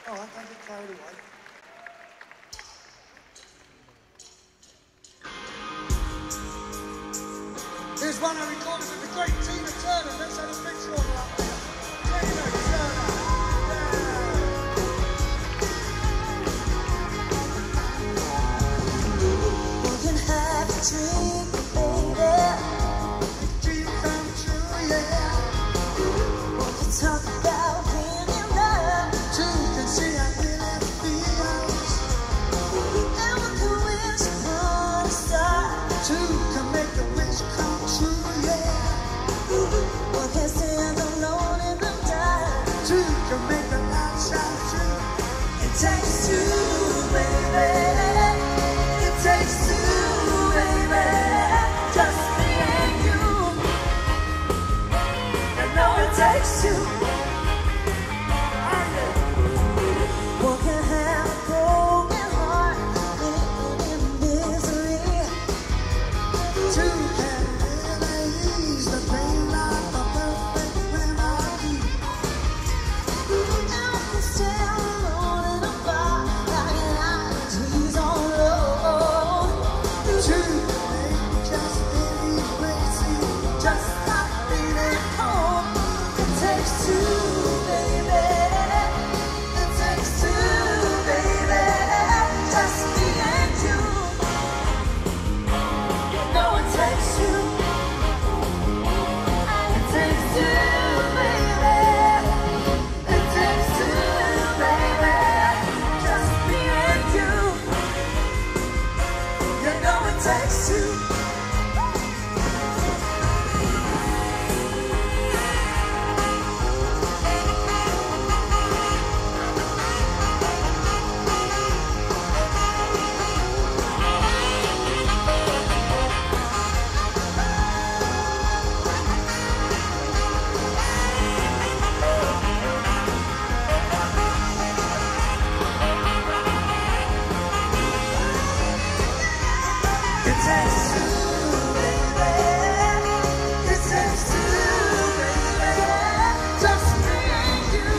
All right, don't get carried away. Here's one I recorded with the great Tina Turner. Let's have a picture of her up there. Tina Turner. You can have a drink, baby. Dream come true, yeah. We can talk about being in love. Two can see how really feels. And we can wish upon a star. Two can make the wish come true, yeah. One can stand alone in the dark. Two can make the light shine through. It takes two, baby. It takes two, baby. Just me and you. You know it takes two. One can have a broken heart, living in misery. Two can really ease the pain like a perfect remedy. And we can stand alone in a bar, lying out and trees on low. Two can make just any place easy. Just like being home. It takes two, baby. It takes two, baby. Just me and you. You know it takes two. It takes two, baby. It takes two, baby. Just me and you. You know it takes two. It takes two, baby. It takes two, baby. Just me and you.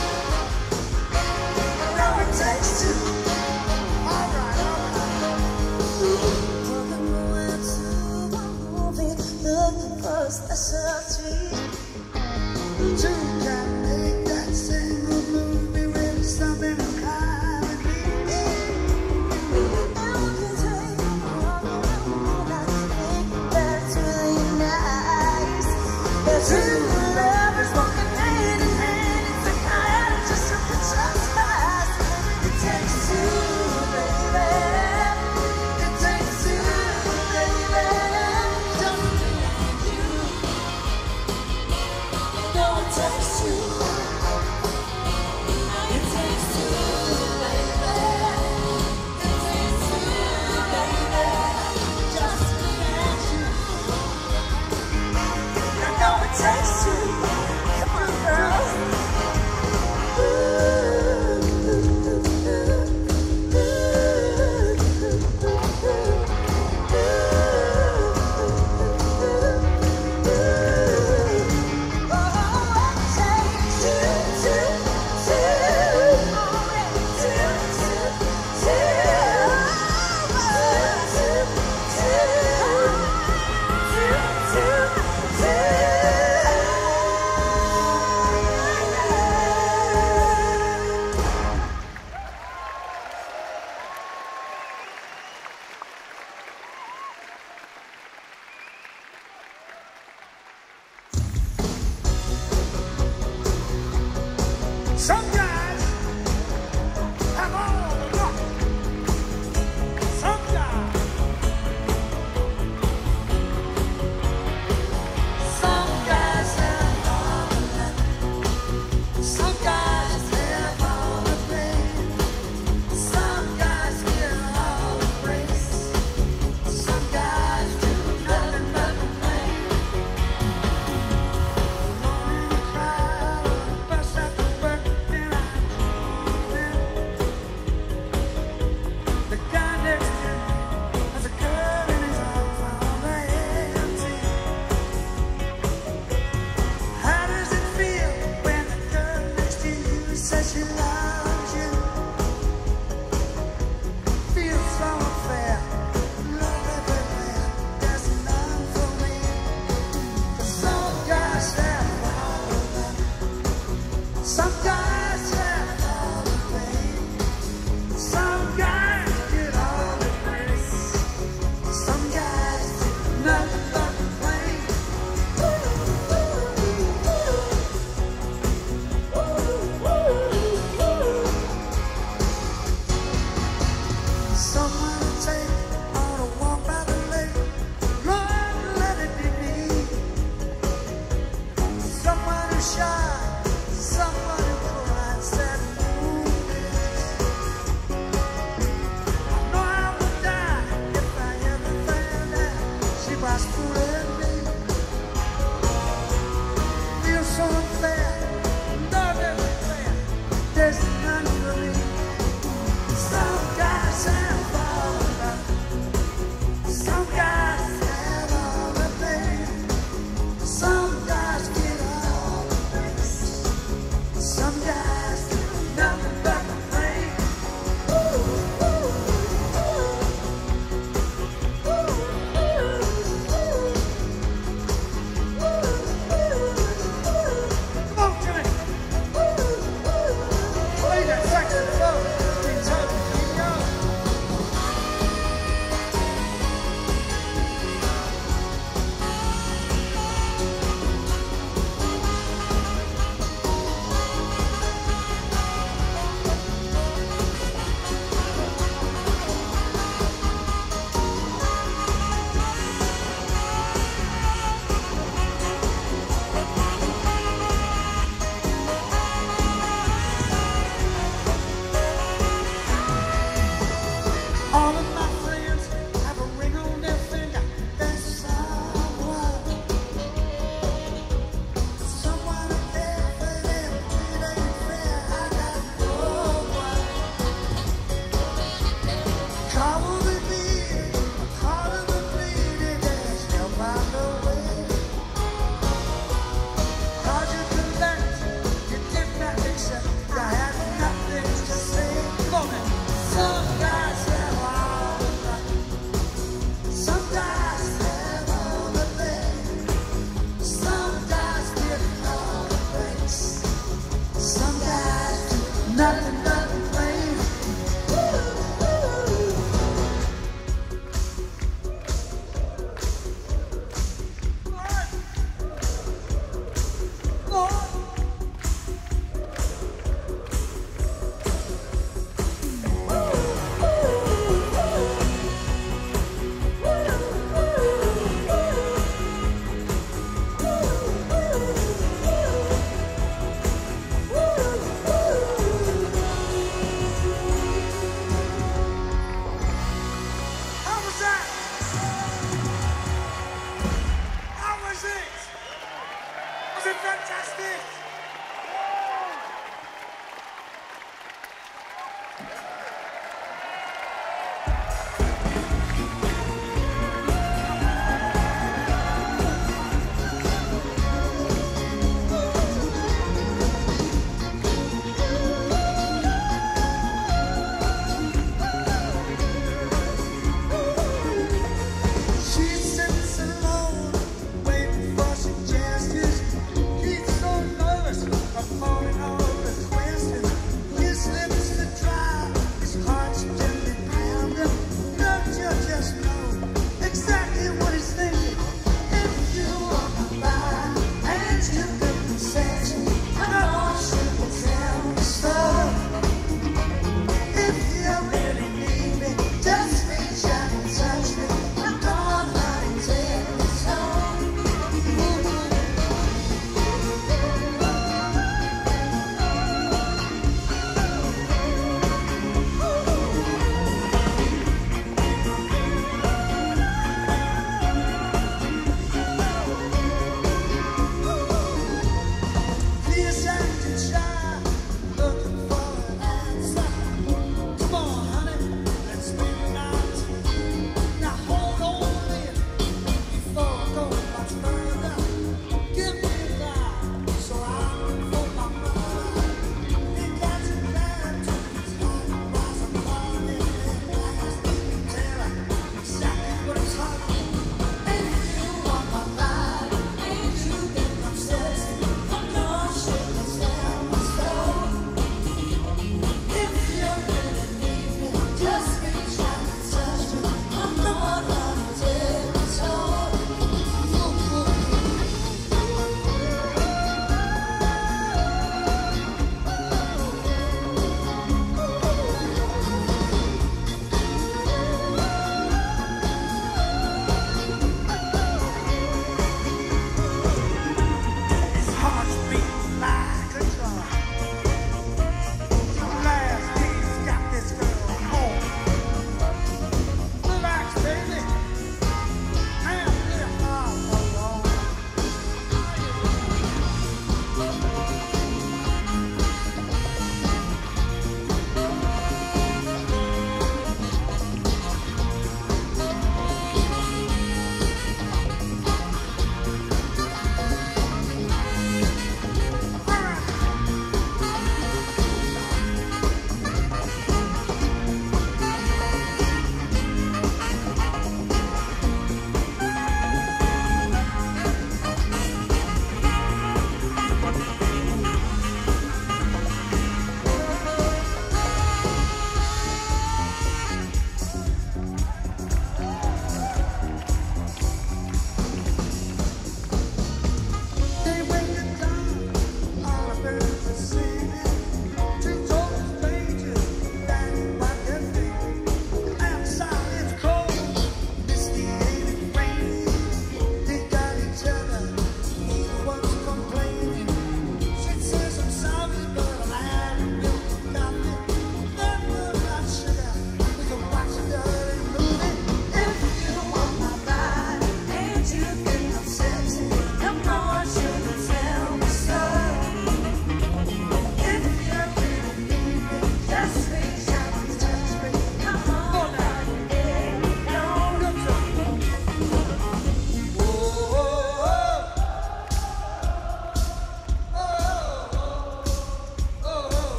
No, it takes two. All right, all right. When we went to a movie, looking for a special treat. Two can make that single movie with something to kind of beat. And we can take a walk in the moonlight. Think that's really nice. The two lovers walking hand in hand. It's a kind of just a picture's fast. It takes two, baby. It takes two, baby. Just me and you. No, it takes two. It takes two, baby. It takes two, baby. Just me and you. You know it takes two. Come on, girls. Some guys have all the luck. Some guys Some guys have all the luck. Some guys have all the pain. Some guys get all the praise. Some guys do nothing but complain. morning cry, bus at the work, then I the guy next to me has a girl in his arms all empty. How does it feel when the girl next to you says she loves you? there's none for me. Some guys have all the love. Some guys have all the pain. Some guys get all the things. Some guys do nothing but complain. Come on, Jimmy. Play that saxophone. Keep talking, keep going. All of my friends have a ring on their finger. There's someone there for them. It ain't fair. I got no one. Trouble with me, harder than bleeding. There's help on the way. How'd you collect? You did not accept. I had nothing to say. Come on, man. Some guys have all the luck. Some guys have all the pain. Some guys get all the praise. Some guys do nothing but complain. Lord.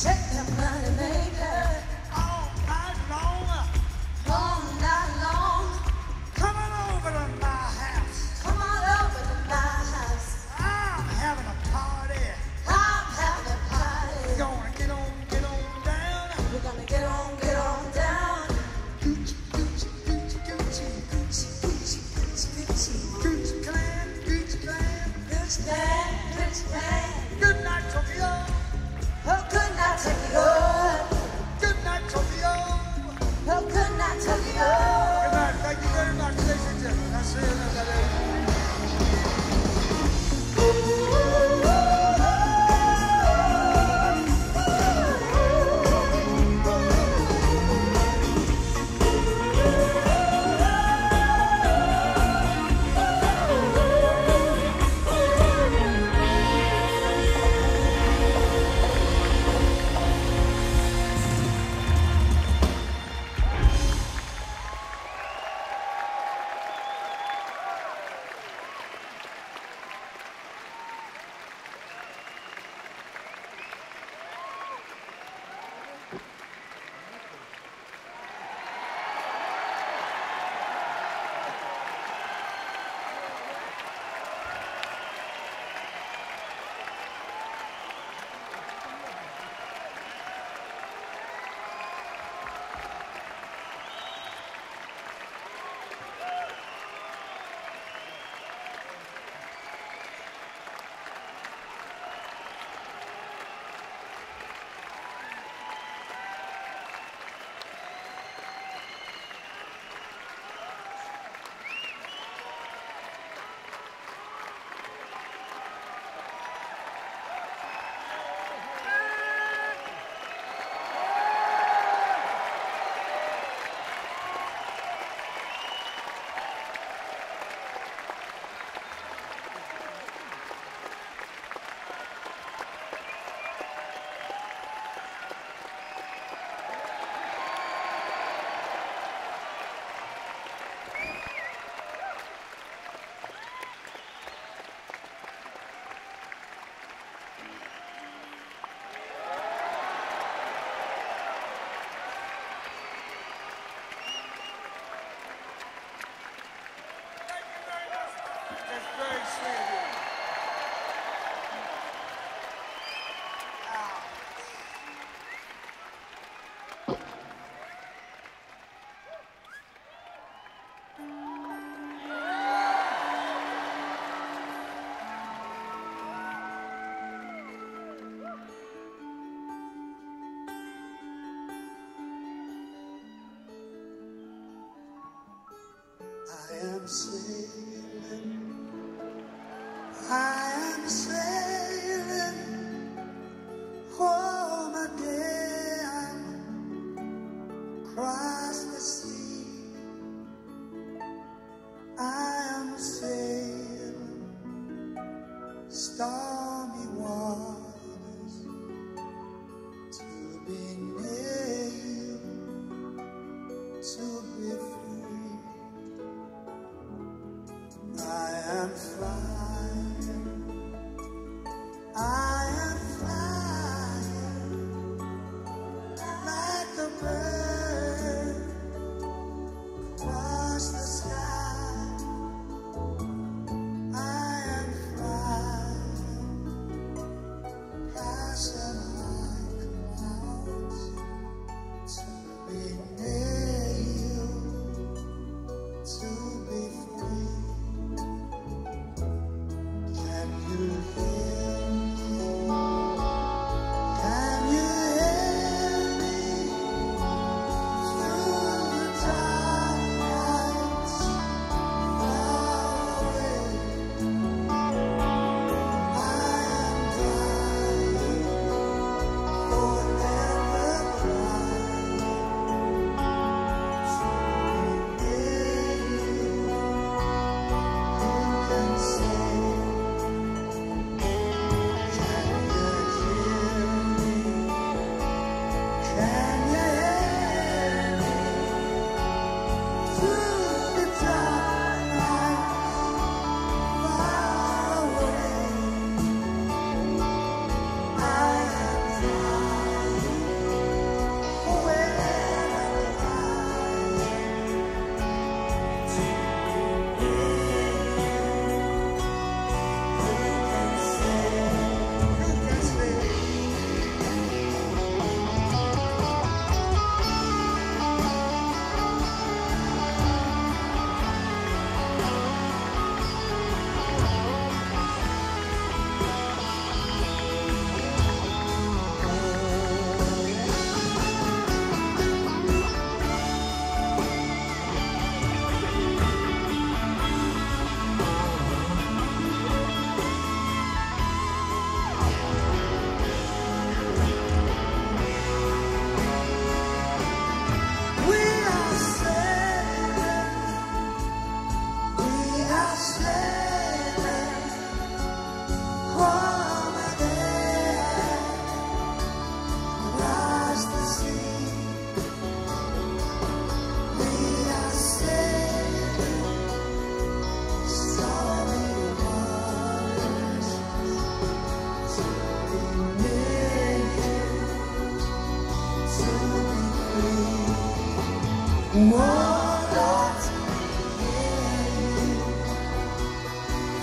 Shake that money maker. All night long. All night long. Come on over to my house. Come on over to my house. I'm having a party. I'm having a party. We're gonna get on down. We're gonna get on down. Gucci, Gucci, Gucci, Gucci. Gucci, Gucci, Gucci, Gucci. Gucci clan, Gucci clan. Gucci man, Gucci man. Good night, Tokyo. Oh, good night, Tokyo. Good night, Tokyo. Oh, good night, Tokyo. Good night. Thank you very much, ladies and gentlemen. I'll see you another day. That's very sweet of you. I am sailing. I am sailing home again across the sea. I am sailing stormy waters to be near you, to be free. I am flying. I am flying like a bird across the sky. I am flying past the high clouds to be near you, to be free.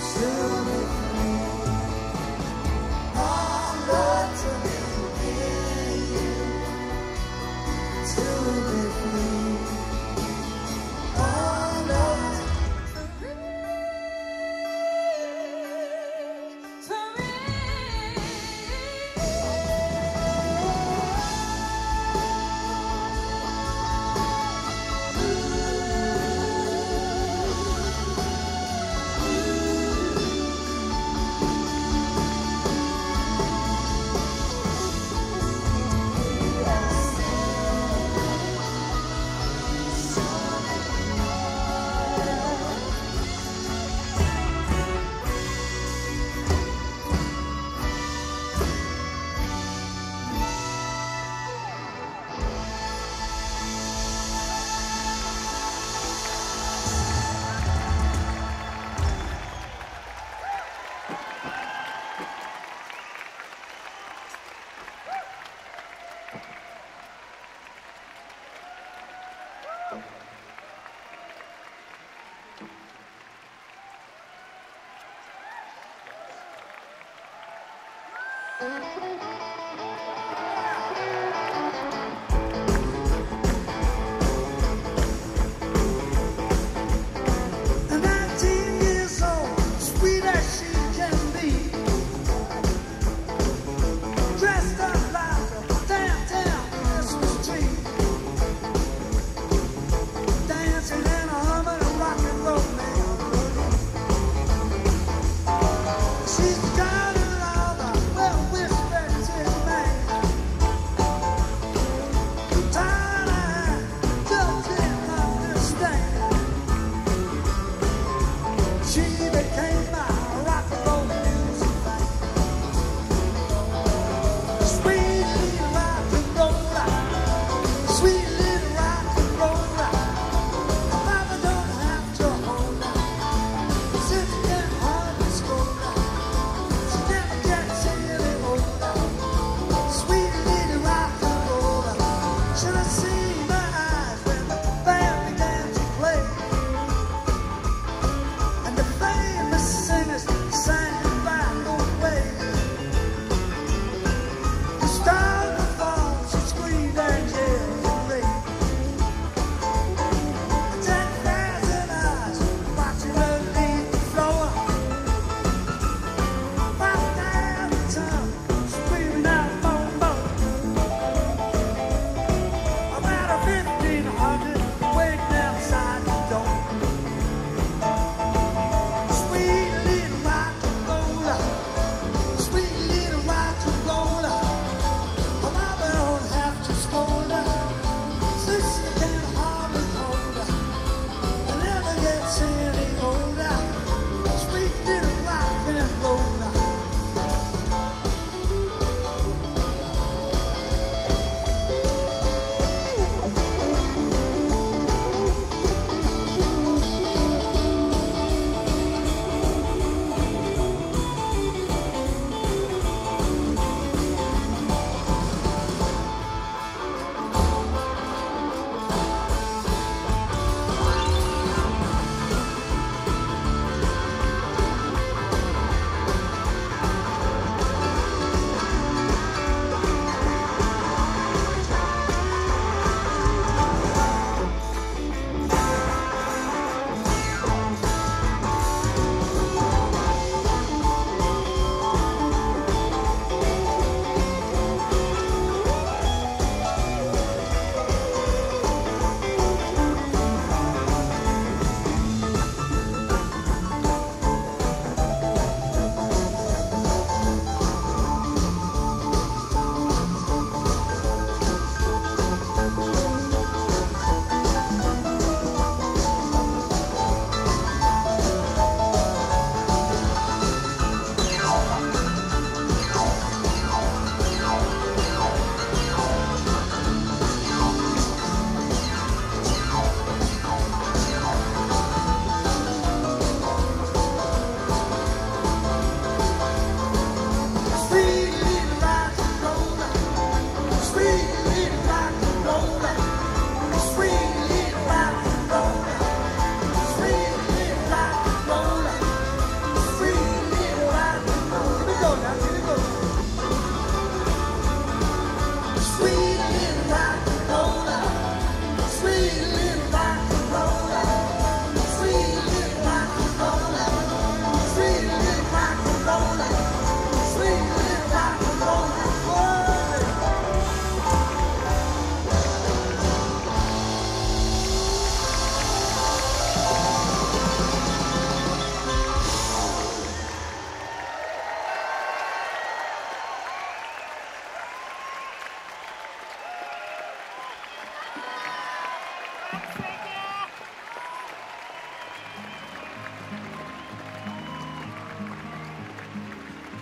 She's got a lot of well-whispered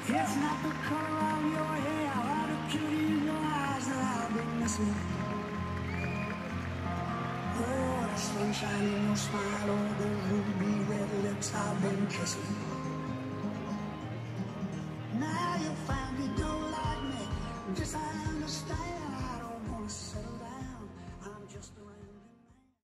It's not the color of your hair or the beauty in your eyes that I've been missing. Oh, the sunshine in your smile or the ruby red lips I've been kissing.